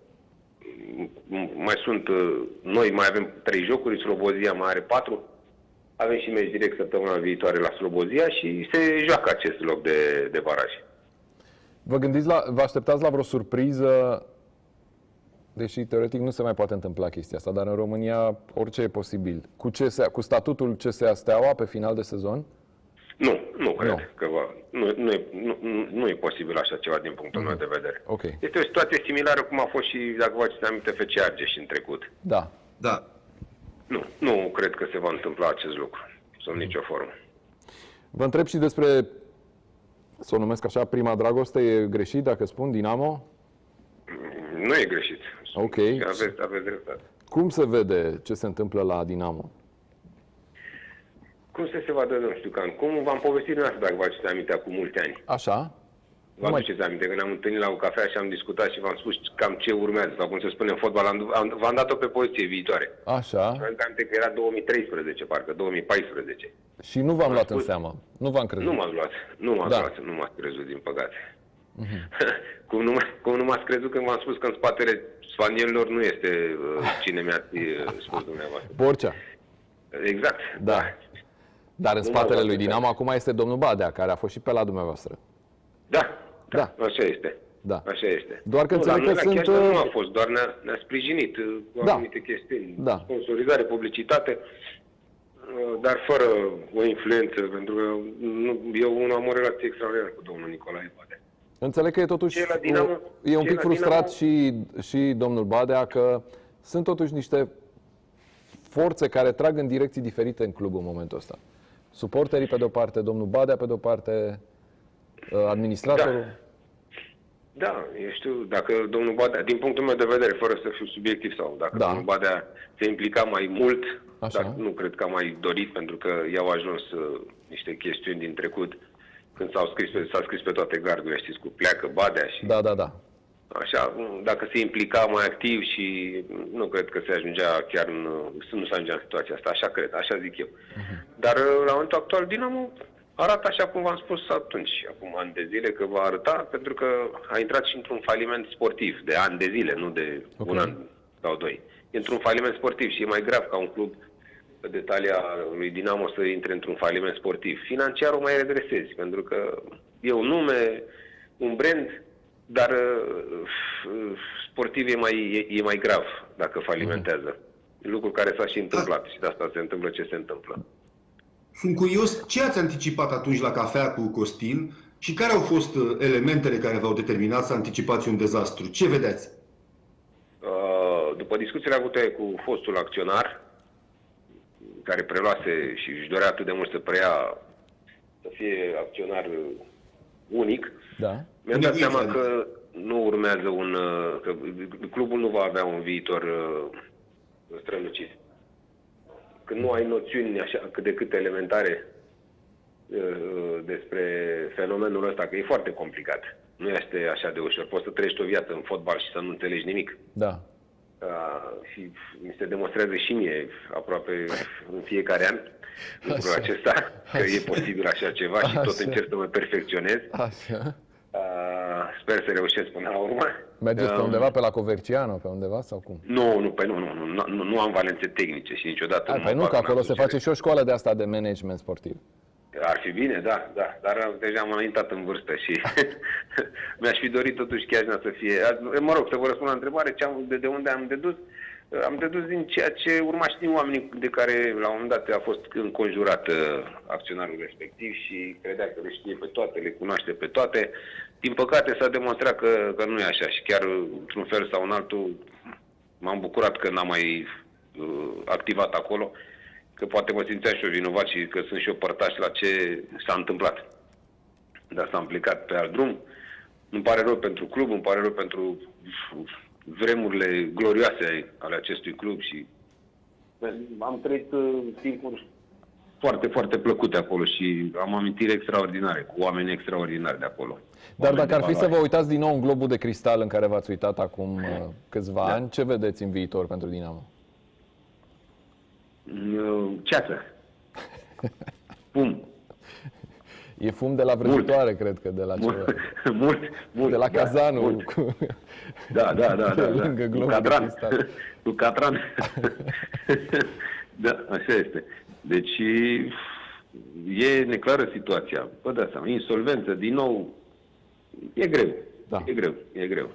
mai sunt, noi mai avem trei jocuri, Slobozia mai are patru, avem și meci direct săptămâna viitoare la Slobozia și se joacă acest loc de, de baraj. Vă gândiți la, vă așteptați la vreo surpriză, deși teoretic nu se mai poate întâmpla chestia asta, dar în România orice e posibil. Cu, C S A, cu statutul C S A Steaua pe final de sezon? Nu, nu cred no. că va, nu, nu, e, nu, nu e posibil așa ceva din punctul mm. meu de vedere. Okay. Este o situație similară cum a fost și, dacă vă aduceți aminte, F C Argeș în trecut. Da. Da. Nu, nu cred că se va întâmpla acest lucru, sub mm. nicio formă. Vă întreb și despre, să o numesc așa, prima dragoste, e greșit dacă spun Dinamo? Nu e greșit. Ok. Aveți, aveți dreptate. Cum se vede ce se întâmplă la Dinamo? Cum să se vadă, nu știu, cam. Cum v-am povestit dumneavoastră, dacă vă aduceți aminte, acum mulți ani. Așa? Vă aduceți aminte, când ne-am întâlnit la o cafea și am discutat și v-am spus cam ce urmează, sau cum se spune în fotbal, v-am dat-o pe poziție viitoare. Așa. Și am aminte că era două mii treisprezece, parcă, două mii paisprezece. Și nu v-am luat spus, în seamă. Nu v-am crezut. Nu m-ați luat. Nu m-ați da. luat. Nu m-ați crezut, din păcate. Uh-huh. cum, nu, cum nu m-ați crezut când v-am spus că în spatele spanielilor nu este uh, cine mi-ați uh, spus dumneavoastră. Borcea. Exact. Da. da. Dar în nu spatele lui Dinamo acum este domnul Badea, care a fost și pe la dumneavoastră. Da. Da. da. Așa este. Da. Așa este. Doar că înțeleg că sunt... Nu a fost, doar ne-a, ne-a sprijinit cu da. anumite chestiuni. Da. Sponsorizare, publicitate, dar fără o influență, pentru că nu, eu unul am o relație extraordinară cu domnul Nicolae Badea. Înțeleg că e totuși... Dinamo, e un pic frustrat și, și domnul Badea că sunt totuși niște forțe care trag în direcții diferite în club în momentul ăsta. Suporterii pe de-o parte, domnul Badea pe de-o parte, administratorul... Da. Da, eu știu, dacă domnul Badea, din punctul meu de vedere, fără să fiu subiectiv sau dacă da. domnul Badea se implica mai mult, Așa. dar nu cred că am mai dorit, pentru că i-au ajuns uh, niște chestiuni din trecut, când s-au scris pe, s-a scris pe toate gardurile, știți, cu pleacă Badea și... Da, da, da. Așa, dacă se implica mai activ și nu cred că se ajungea chiar în... nu se ajungea în situația asta, așa cred, așa zic eu. Uh-huh. Dar la momentul actual, Dinamo arată așa cum v-am spus atunci, acum ani de zile, că va arăta, pentru că a intrat și într-un faliment sportiv, de ani de zile, nu de okay. un an sau doi. E într-un faliment sportiv și e mai grav ca un club de talia lui Dinamo să intre într-un faliment sportiv. Financiar o mai redresezi, pentru că e un nume, un brand, dar uh, sportiv e mai, e, e mai grav dacă falimentează. Mm-hmm. Lucru care s-a și întâmplat și de asta se întâmplă ce se întâmplă. Sunt curios, ce ați anticipat atunci la cafea cu Costin și care au fost elementele care v-au determinat să anticipați un dezastru? Ce vedeți? După discuțiile avute cu fostul acționar, care preluase și își dorea atât de mult să preia, să fie acționar unic, da. mi-am dat seama că nu urmează un... că clubul nu va avea un viitor strălucit. Când nu ai noțiuni așa cât de cât elementare uh, despre fenomenul ăsta, că e foarte complicat. Nu este așa de ușor. Poți să trăiești o viață în fotbal și să nu înțelegi nimic. Da. Uh, și mi se demonstrează și mie aproape în fiecare an lucrul acesta, că e posibil așa ceva și așa. Tot încerc să mă perfecționez. Așa. Uh, sper să reușesc până la urmă. Mergeți pe undeva, pe la Coverciano, pe undeva sau cum? Nu, nu, pe nu, nu, nu, nu, nu am valențe tehnice și niciodată Ai, nu. Păi nu, că acolo se face și o școală de asta de management sportiv. Ar fi bine, da, da, dar deja am înaintat în vârstă și mi-aș fi dorit totuși chiar să fie... Mă rog, să vă răspund la întrebare, ce am, de, de unde am dedus? Am dedus din ceea ce urma și din oamenii de care la un moment dat a fost înconjurat acționarul respectiv și credea că le știe pe toate, le cunoaște pe toate. Din păcate s-a demonstrat că, că nu e așa și chiar într-un fel sau în altul m-am bucurat că n-am mai uh, activat acolo, că poate mă simțeam și eu vinovat și că sunt și eu părtaș la ce s-a întâmplat. Dar s-a implicat pe alt drum. Îmi pare rău pentru club, îmi pare rău pentru vremurile glorioase ale acestui club și am trăit uh, timpuri foarte, foarte plăcute acolo și am amintiri extraordinare, cu oameni extraordinari de acolo. Dar dacă ar fi să vă uitați din nou în globul de cristal în care v-ați uitat acum uh, câțiva da. ani, ce vedeți în viitor pentru Dinamo? Uh, ceață. Fum. E fum de la vrăjitoare, cred că, de la mult, ceva. Mult, mult. De la da, cazanul. Mult. Cu... Da, da, da. da, da. Lângă globul cu cadran. de cristal. Cu cadran. Da, așa este. Deci e neclară situația. Vă dați seama, insolvență, din nou, e greu. Da. E greu, e greu.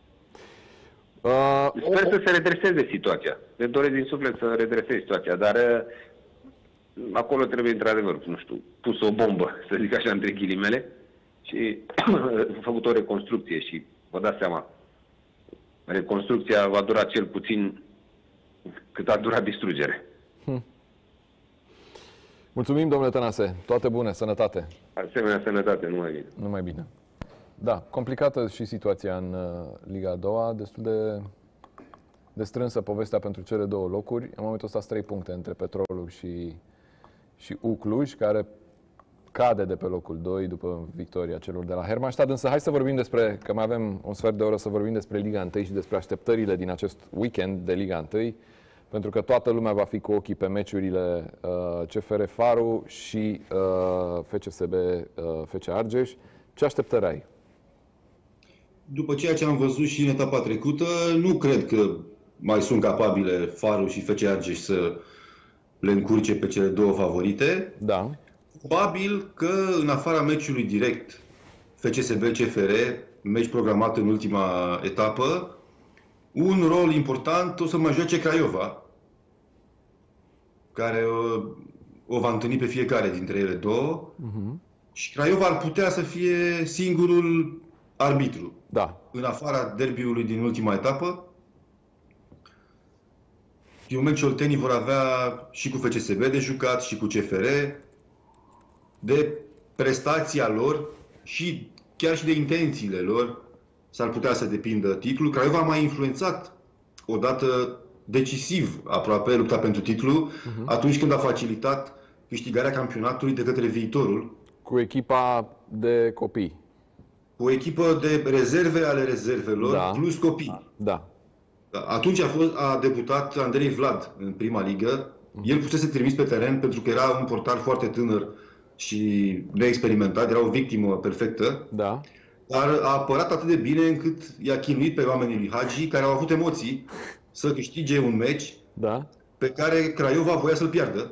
Uh, Sper o... să se redreseze situația. Le doresc din suflet să redreseze situația, dar uh, acolo trebuie, într-adevăr, nu știu, pus o bombă, să zic așa, între ghilimele, și făcut o reconstrucție și vă dați seama, reconstrucția va dura cel puțin cât a durat distrugere. Hmm. Mulțumim, domnule Tănase. Toate bune, sănătate. Asemenea, sănătate, numai bine. Numai bine. Da, complicată și situația în uh, Liga a doua, destul de, de strânsă povestea pentru cele două locuri. În momentul ăsta sunt trei puncte între Petrolul și, și U Cluj, care cade de pe locul doi după victoria celor de la Hermannstadt. Însă hai să vorbim despre, că mai avem un sfert de oră, să vorbim despre Liga unu și despre așteptările din acest weekend de Liga unu, pentru că toată lumea va fi cu ochii pe meciurile uh, C F R Faru și uh, F C S B uh, F C Argeș. Ce așteptări ai? După ceea ce am văzut și în etapa trecută, nu cred că mai sunt capabile Faru și F C Argeș să le încurce pe cele două favorite. Da. Probabil că în afara meciului direct F C S B C F R, meci programat în ultima etapă, un rol important o să mai joace Craiova, care o, o va întâlni pe fiecare dintre ele două. Uh-huh. Și Craiova ar putea să fie singurul arbitru. Da. În afara derbiului din ultima etapă. Din moment ce oltenii vor avea și cu F C S B de jucat și cu C F R, de prestația lor și chiar și de intențiile lor s-ar putea să depindă titlul. Craiova a mai influențat odată decisiv aproape lupta pentru titlu, uh-huh. atunci când a facilitat câștigarea campionatului de către Viitorul. Cu echipa de copii. Cu o echipă de rezerve ale rezervelor, da. plus copii. Da. Atunci a, fost, a debutat Andrei Vlad în prima ligă. El fusese trimis pe teren pentru că era un portar foarte tânăr și neexperimentat, era o victimă perfectă. Da. Dar a apărat atât de bine încât i-a chinuit pe oamenii lui Hagi, care au avut emoții, să câștige un meci da. pe care Craiova voia să-l piardă.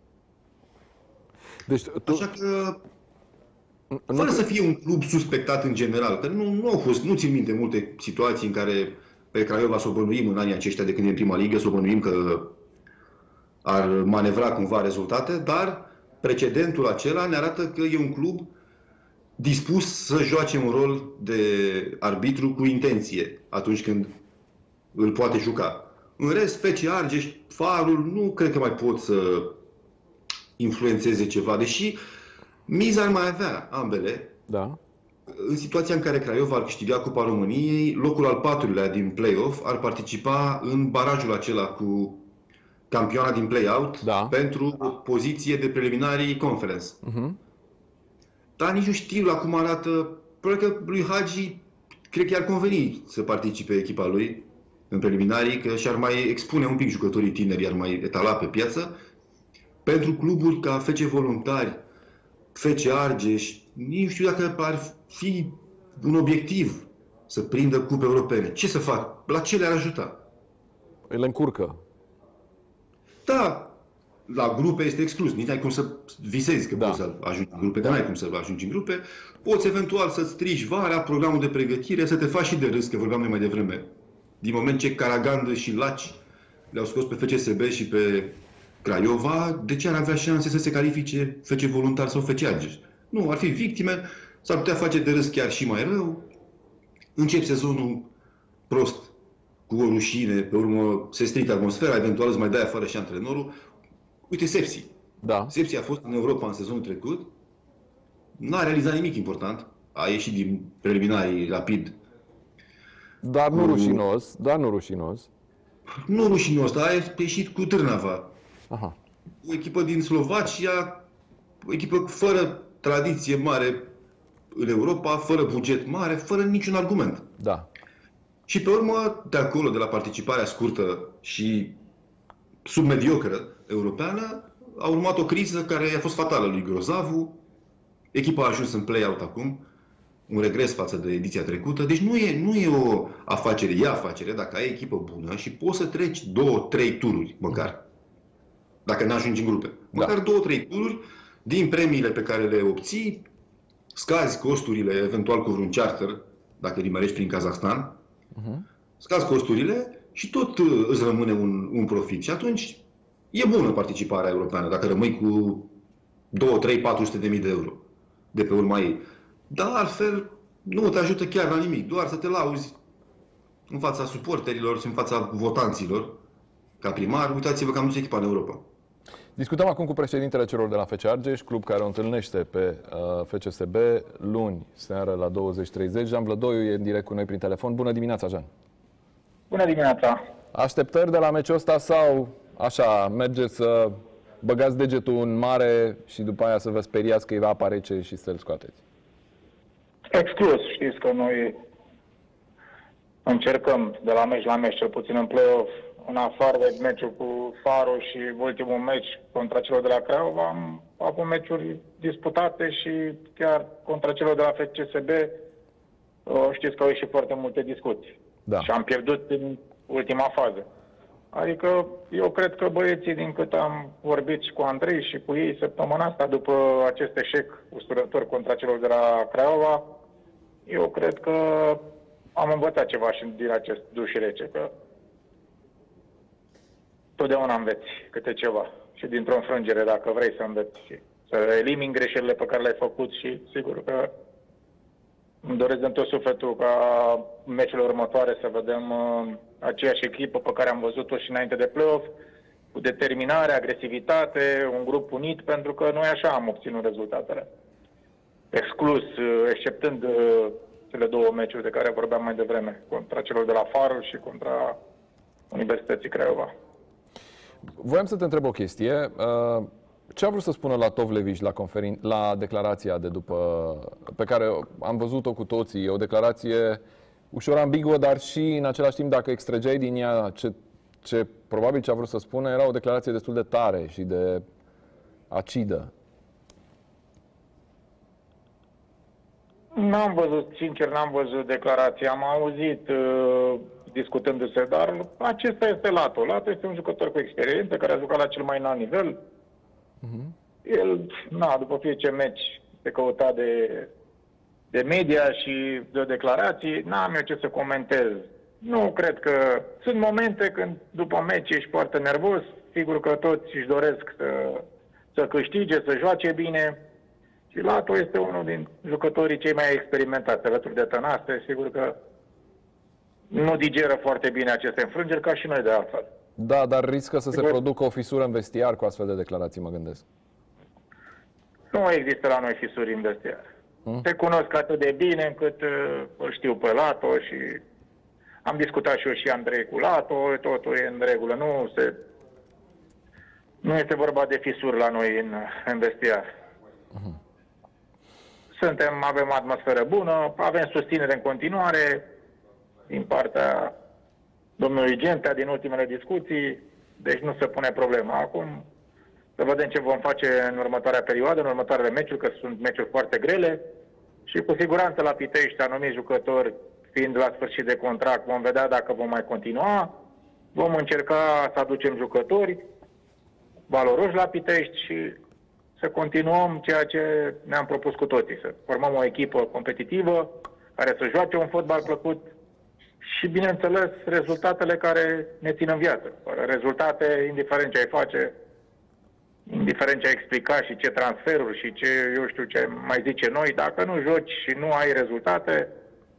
Deci, tu... Așa că, fără nu... să fie un club suspectat în general, că nu, nu au fost, nu țin minte multe situații în care pe Craiova să o bănuim în anii aceștia de când e în prima ligă, să o bănuim că ar manevra cumva rezultate, dar precedentul acela ne arată că e un club dispus să joace un rol de arbitru cu intenție atunci când îl poate juca. În rest, F C Argeș, Farul, nu cred că mai pot să influențeze ceva, deși miza ar mai avea ambele. Da. În situația în care Craiova ar câștiga Cupa României, locul al patrulea din play-off ar participa în barajul acela cu campioana din play-out da. pentru o poziție de preliminarii conference. Uh-huh. Dar nici nu știu la cum arată. Probabil că lui Hagi cred că i-ar conveni să participe echipa lui în preliminarii, că și-ar mai expune un pic jucătorii tineri, i-ar mai etala pe piață. Pentru cluburi ca F C Voluntari, F C Argeș, nici nu știu dacă ar fi un obiectiv să prindă cupe europene. Ce să fac? La ce le-ar ajuta? Îl încurcă. Da, la grupe este exclus. Nici n-ai cum să visezi că da. poți să ajungi în grupe, da. că n-ai cum să ajungi în grupe. Poți eventual să strici vara, programul de pregătire, să te faci și de râs, că vorbeam noi mai devreme. Din moment ce Caragandă și Laci le-au scos pe F C S B și pe Craiova, de ce ar avea șanse să se califice F C Voluntar sau F C Argeș? Nu, ar fi victime, s-ar putea face de râs chiar și mai rău. Încep sezonul prost cu o rușine, pe urmă se strică atmosfera, eventual îți mai dai afară și antrenorul. Uite, Sepsi. Da. Sepsi a fost în Europa în sezonul trecut, n-a realizat nimic important, a ieșit din preliminarii rapid. Dar nu cu... rușinos, dar nu rușinos. Nu rușinos, dar a ieșit cu Târnava. Aha. O echipă din Slovacia, o echipă fără tradiție mare în Europa, fără buget mare, fără niciun argument. Da. Și pe urmă, de acolo, de la participarea scurtă și submediocră europeană, a urmat o criză care i-a fost fatală lui Grozavu. Echipa a ajuns în play-out acum, un regres față de ediția trecută. Deci nu e, nu e o afacere, e afacere dacă ai echipă bună și poți să treci două, trei tururi, măcar. Dacă n-ajungi în grupe. Măcar da. două, trei tururi din premiile pe care le obții, scazi costurile, eventual cu vreun charter, dacă nimerești prin Kazakhstan, uh-huh. scazi costurile și tot îți rămâne un, un profit. Și atunci e bună participarea europeană, dacă rămâi cu două, trei, patru sute de mii de euro de pe urma ei. Dar altfel nu te ajută chiar la nimic, doar să te lauzi în fața suporterilor și în fața votanților ca primar. Uitați-vă că am dus echipa în Europa. Discutăm acum cu președintele celor de la F C Argeș, club care o întâlnește pe uh, F C S B luni seară la douăzeci treizeci. Jean Vlădoiu e în direct cu noi prin telefon. Bună dimineața, Jean! Bună dimineața! Așteptări de la meciul ăsta sau așa, mergeți să băgați degetul în mare și după aia să vă speriați că îi va apa rece și să-l scoateți? Exclus. Știți că noi încercăm de la meci la meci, cel puțin în play-off, în afară de meciul cu Faro și ultimul meci contra celor de la Craiova, am avut meciuri disputate și chiar contra celor de la F C S B știți că au ieșit foarte multe discuții. Da. Și am pierdut în ultima fază. Adică eu cred că băieții, din cât am vorbit și cu Andrei și cu ei săptămâna asta, după acest eșec usturător contra celor de la Craiova, eu cred că am învățat ceva și din acest duș rece, că totdeauna înveți câte ceva. Și dintr-o înfrângere, dacă vrei să înveți, să elimini greșelile pe care le-ai făcut și sigur că îmi doresc din tot sufletul ca în meciurile următoare să vedem uh, aceeași echipă pe care am văzut-o și înainte de play-off, cu determinare, agresivitate, un grup unit, pentru că noi așa am obținut rezultatele. Exclus, uh, exceptând uh, cele două meciuri de care vorbeam mai devreme, contra celor de la Farul și contra Universității Craiova. Voiam să te întreb o chestie. Ce a vrut să spună Latovlevici la, conferin... la declarația de după, pe care am văzut-o cu toții? O declarație ușor ambiguă, dar și în același timp, dacă extrageai din ea ce, ce probabil ce a vrut să spună, era o declarație destul de tare și de acidă. N-am văzut, sincer, n-am văzut declarația. Am auzit uh, discutându-se, dar acesta este Lato. Lato este un jucător cu experiență, care a jucat la cel mai înalt nivel. Uh-huh. El, na, după fiecare meci, se căuta de, de media și de declarații. N-am eu ce să comentez. Nu cred că... Sunt momente când, după meci, ești foarte nervos. Sigur că toți își doresc să, să câștige, să joace bine. Și Lato este unul din jucătorii cei mai experimentați alături de Tănase. Sigur că nu digeră foarte bine aceste înfrângeri, ca și noi de altfel. Da, dar riscă să se producă o fisură în vestiar cu astfel de declarații, mă gândesc. Nu există la noi fisuri în vestiar. Hmm? Te cunosc atât de bine încât uh, îl știu pe Lato și am discutat și eu și Andrei cu Lato, totul e în regulă. Nu, se, nu este vorba de fisuri la noi în, în vestiar. Hmm. Suntem, avem o atmosferă bună, avem susținere în continuare din partea domnului Gentea din ultimele discuții, deci nu se pune problema. Acum să vedem ce vom face în următoarea perioadă, în următoarele meciuri, că sunt meciuri foarte grele și cu siguranță la Pitești, anumiți jucători fiind la sfârșit de contract, vom vedea dacă vom mai continua, vom încerca să aducem jucători valoroși la Pitești și să continuăm ceea ce ne-am propus cu toții, să formăm o echipă competitivă care să joace un fotbal plăcut și, bineînțeles, rezultatele care ne țin în viață. Rezultate, indiferent ce ai face, indiferent ce ai explica și ce transferuri și ce, eu știu, ce mai zice noi, dacă nu joci și nu ai rezultate,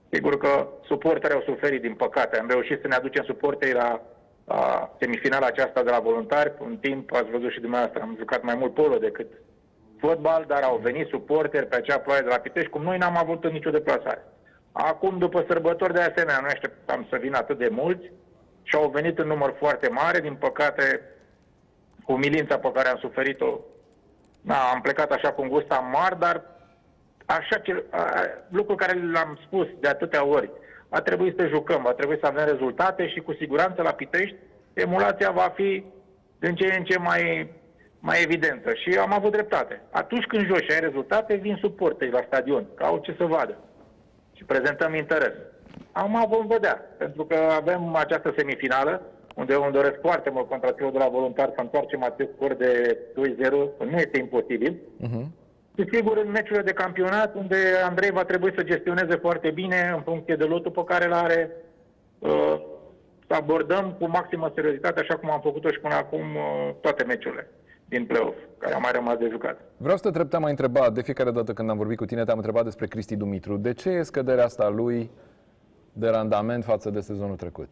Sigur că suporterii au suferit, din păcate. Am reușit să ne aducem suporterii la, la semifinala aceasta de la Voluntari. Un timp, ați văzut și dumneavoastră, am jucat mai mult polo decât fotbal, dar au venit suporteri pe acea ploaie de la Pitești, cum noi n-am avut nicio deplasare. Acum, după sărbători, de asemenea, nu așteptam să vină atât de mulți și au venit în număr foarte mare. Din păcate, cu umilința pe care am suferit-o, da, am plecat așa cu un gust amar, dar așa lucrul care l-am spus de atâtea ori, a trebuit să jucăm, a trebuit să avem rezultate și cu siguranță la Pitești emulația va fi din ce în ce mai, mai evidentă. Și am avut dreptate. Atunci când joci și ai rezultate, vin suporteri la stadion, că au ce să vadă. Și prezentăm interes. Acum vom vedea, pentru că avem această semifinală, unde îmi doresc foarte mult contra celor de la Voluntari să întoarcem acest scor de doi zero, nu este imposibil. Uh-huh. Și sigur, în meciurile de campionat, unde Andrei va trebui să gestioneze foarte bine, în funcție de lotul pe care îl are, uh, să abordăm cu maximă seriozitate, așa cum am făcut-o și până acum, uh, toate meciurile din play-off, care au mai rămas de jucat. Vreau să te întreb, te-am mai întrebat, de fiecare dată când am vorbit cu tine, te-am întrebat despre Cristi Dumitru. De ce e scăderea asta a lui de randament față de sezonul trecut?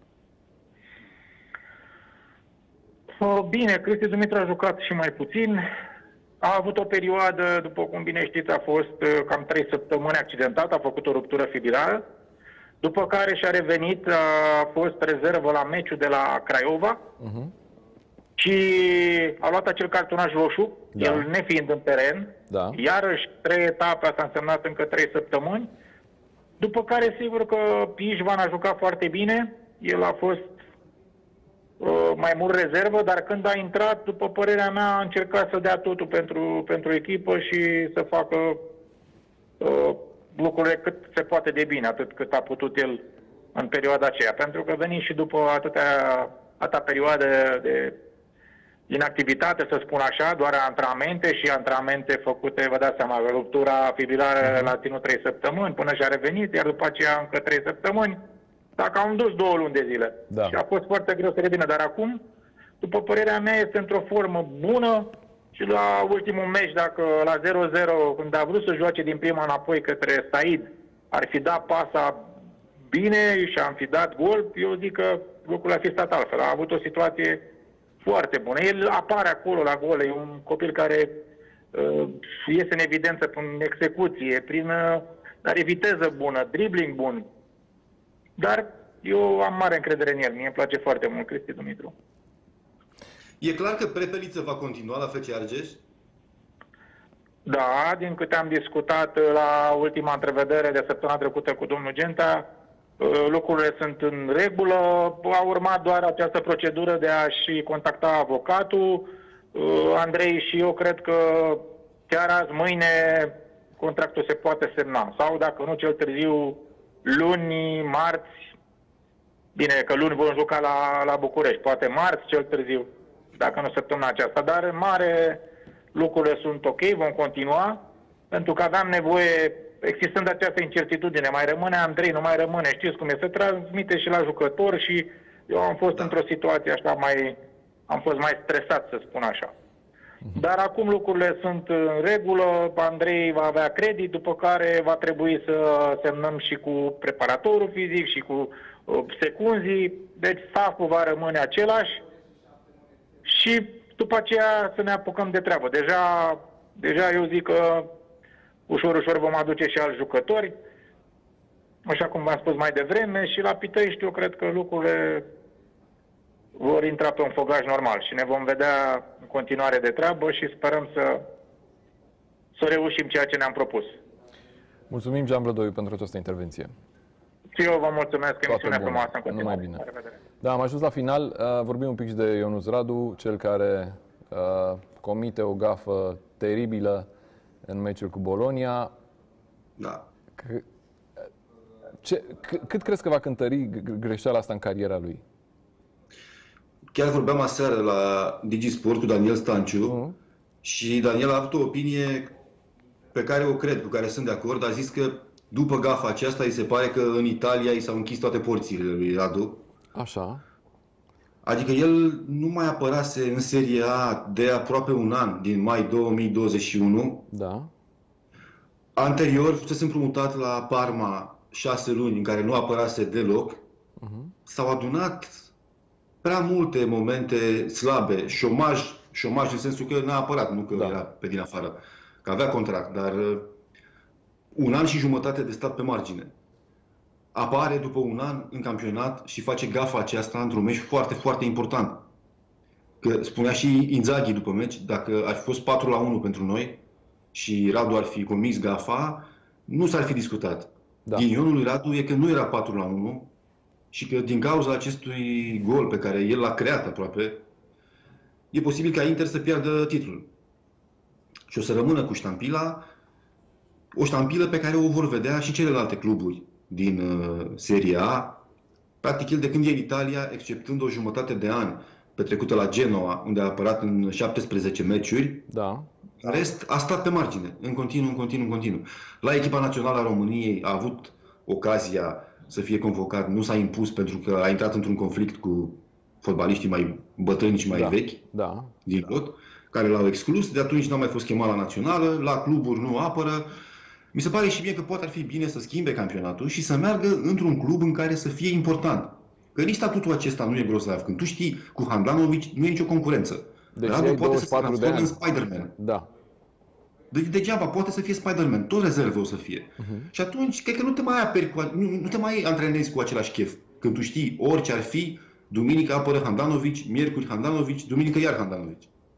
Bine, Cristi Dumitru a jucat și mai puțin. A avut o perioadă, după cum bine știți, a fost cam trei săptămâni accidentat, a făcut o ruptură fibrilară, după care și-a revenit, a fost rezervă la meciul de la Craiova uh-huh. și a luat acel cartonaj roșu, da. El nefiind în teren, da. Iarăși trei etape, asta a însemnat încă trei săptămâni, după care sigur că Ișvan a jucat foarte bine, el a fost mai mult rezervă, dar când a intrat, după părerea mea, a încercat să dea totul pentru, pentru echipă și să facă uh, lucrurile cât se poate de bine, atât cât a putut el în perioada aceea. Pentru că veni și după atâtea, atâta perioadă de inactivitate, să spun așa, doar antrenamente și antrenamente făcute, vă dați seama, ruptura fibrilară l-a ținut trei săptămâni până și-a revenit, iar după aceea încă trei săptămâni. Dacă am dus două luni de zile. Da. Și a fost foarte greu să revină. Dar acum, după părerea mea, este într-o formă bună și la ultimul meci, dacă la zero zero, când a vrut să joace din prima înapoi către Said, ar fi dat pasa bine și am fi dat gol, eu zic că lucrurile ar fi stat altfel. A avut o situație foarte bună. El apare acolo la gol, e un copil care uh, iese în evidență prin execuție, prin uh, are viteză bună, dribbling bun. Dar eu am mare încredere în el. Mie îmi place foarte mult Cristi Dumitru. E clar că Prepeliță va continua la F C Argeș? Da, din câte am discutat la ultima întrevedere de săptămâna trecută cu domnul Genta, lucrurile sunt în regulă. A urmat doar această procedură de a-și contacta avocatul. Andrei și eu cred că chiar azi, mâine, contractul se poate semna. Sau, dacă nu, cel târziu, luni, marți, bine că luni vom juca la, la București, poate marți cel târziu, dacă nu săptămâna aceasta, dar în mare lucrurile sunt ok, vom continua, pentru că aveam nevoie, existând această incertitudine, mai rămâne Andrei, nu mai rămâne, știți cum e, se transmite și la jucători și eu am fost da. într-o situație așa mai, am fost mai stresat, să spun așa. Dar acum lucrurile sunt în regulă, Andrei va avea credit, după care va trebui să semnăm și cu preparatorul fizic și cu uh, secunzii, deci stafful va rămâne același și după aceea să ne apucăm de treabă. Deja, deja eu zic că ușor, ușor vom aduce și alți jucători, așa cum v-am spus mai devreme, și la Pitești eu cred că lucrurile vor intra pe un făgaș normal și ne vom vedea în continuare de treabă și sperăm să, să reușim ceea ce ne-am propus. Mulțumim, Jean Blădoiu, pentru această intervenție. Și eu vă mulțumesc, emisiunea frumoasă în continuare. Numai bine. Da, am ajuns la final. Uh, vorbim un pic și de Ionuț Radu, cel care uh, comite o gafă teribilă în meciul cu Bologna. Da. C- ce, c- cât crezi că va cântări greșeala asta în cariera lui? Chiar vorbeam aseară la DigiSport cu Daniel Stanciu uh-huh. și Daniel a avut o opinie pe care o cred, cu care sunt de acord. A zis că după gafa aceasta îi se pare că în Italia i s-au închis toate porțile lui Radu. Așa. Adică el nu mai apărase în Serie A de aproape un an, din mai două mii douăzeci și unu. Da. Anterior fusese împrumutat la Parma șase luni în care nu apărase deloc, uh-huh. s-au adunat prea multe momente slabe, șomaj, șomaj în sensul că n-a apărat, nu că da. era pe din afară, că avea contract, dar un an și jumătate de stat pe margine. Apare după un an în campionat și face gafa aceasta într-un meci foarte, foarte important. Că spunea și Inzaghi după meci, dacă ar fi fost patru la unu pentru noi și Radu ar fi comis gafa, nu s-ar fi discutat. Da. Ghinionul lui Radu e că nu era patru la unu și că din cauza acestui gol pe care el l-a creat aproape, e posibil ca Inter să piardă titlul. Și o să rămână cu ștampila, o ștampilă pe care o vor vedea și celelalte cluburi din uh, Serie A. Practic el de când e în Italia, exceptând o jumătate de an petrecută la Genoa, unde a apărat în șaptesprezece meciuri, da. În rest a stat pe margine, în continuu, în continuu, în continuu. La echipa națională a României a avut ocazia să fie convocat, nu s-a impus pentru că a intrat într-un conflict cu fotbaliștii mai bătrâni și mai da. vechi da. din lot, care l-au exclus, de atunci n-a mai fost chemat la națională, la cluburi nu apără. Mi se pare și mie că poate ar fi bine să schimbe campionatul și să meargă într-un club în care să fie important. Că nici statutul acesta nu e grozav. Când tu știi, cu Handanovic nu e nicio concurență. Deci Radu poate să se transforme în Spider-Man. Da. Deci degeaba poate să fie Spider-Man, tot rezervă o să fie. Uh-huh. Și atunci, cred că nu te mai aperi cu, nu, nu te mai antrenezi cu același chef. Când tu știi, orice ar fi, duminică apără Handanovic, miercuri Handanovic, duminică iar Handanovic.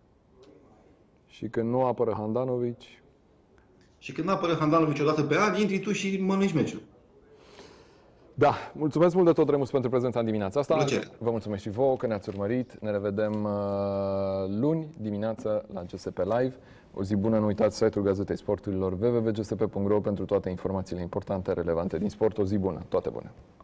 Și când nu apără Handanovic... Și când nu apără Handanovic o dată pe an, intri tu și mănânci meciul. Da, mulțumesc mult de tot, Remus, pentru prezența în dimineața asta. Plăcere. Vă mulțumesc și vouă că ne-ați urmărit. Ne revedem uh, luni dimineața la G S P Live. O zi bună, nu uitați site-ul Gazetei Sporturilor w w w punct g s p punct r o pentru toate informațiile importante, relevante din sport. O zi bună, toate bune!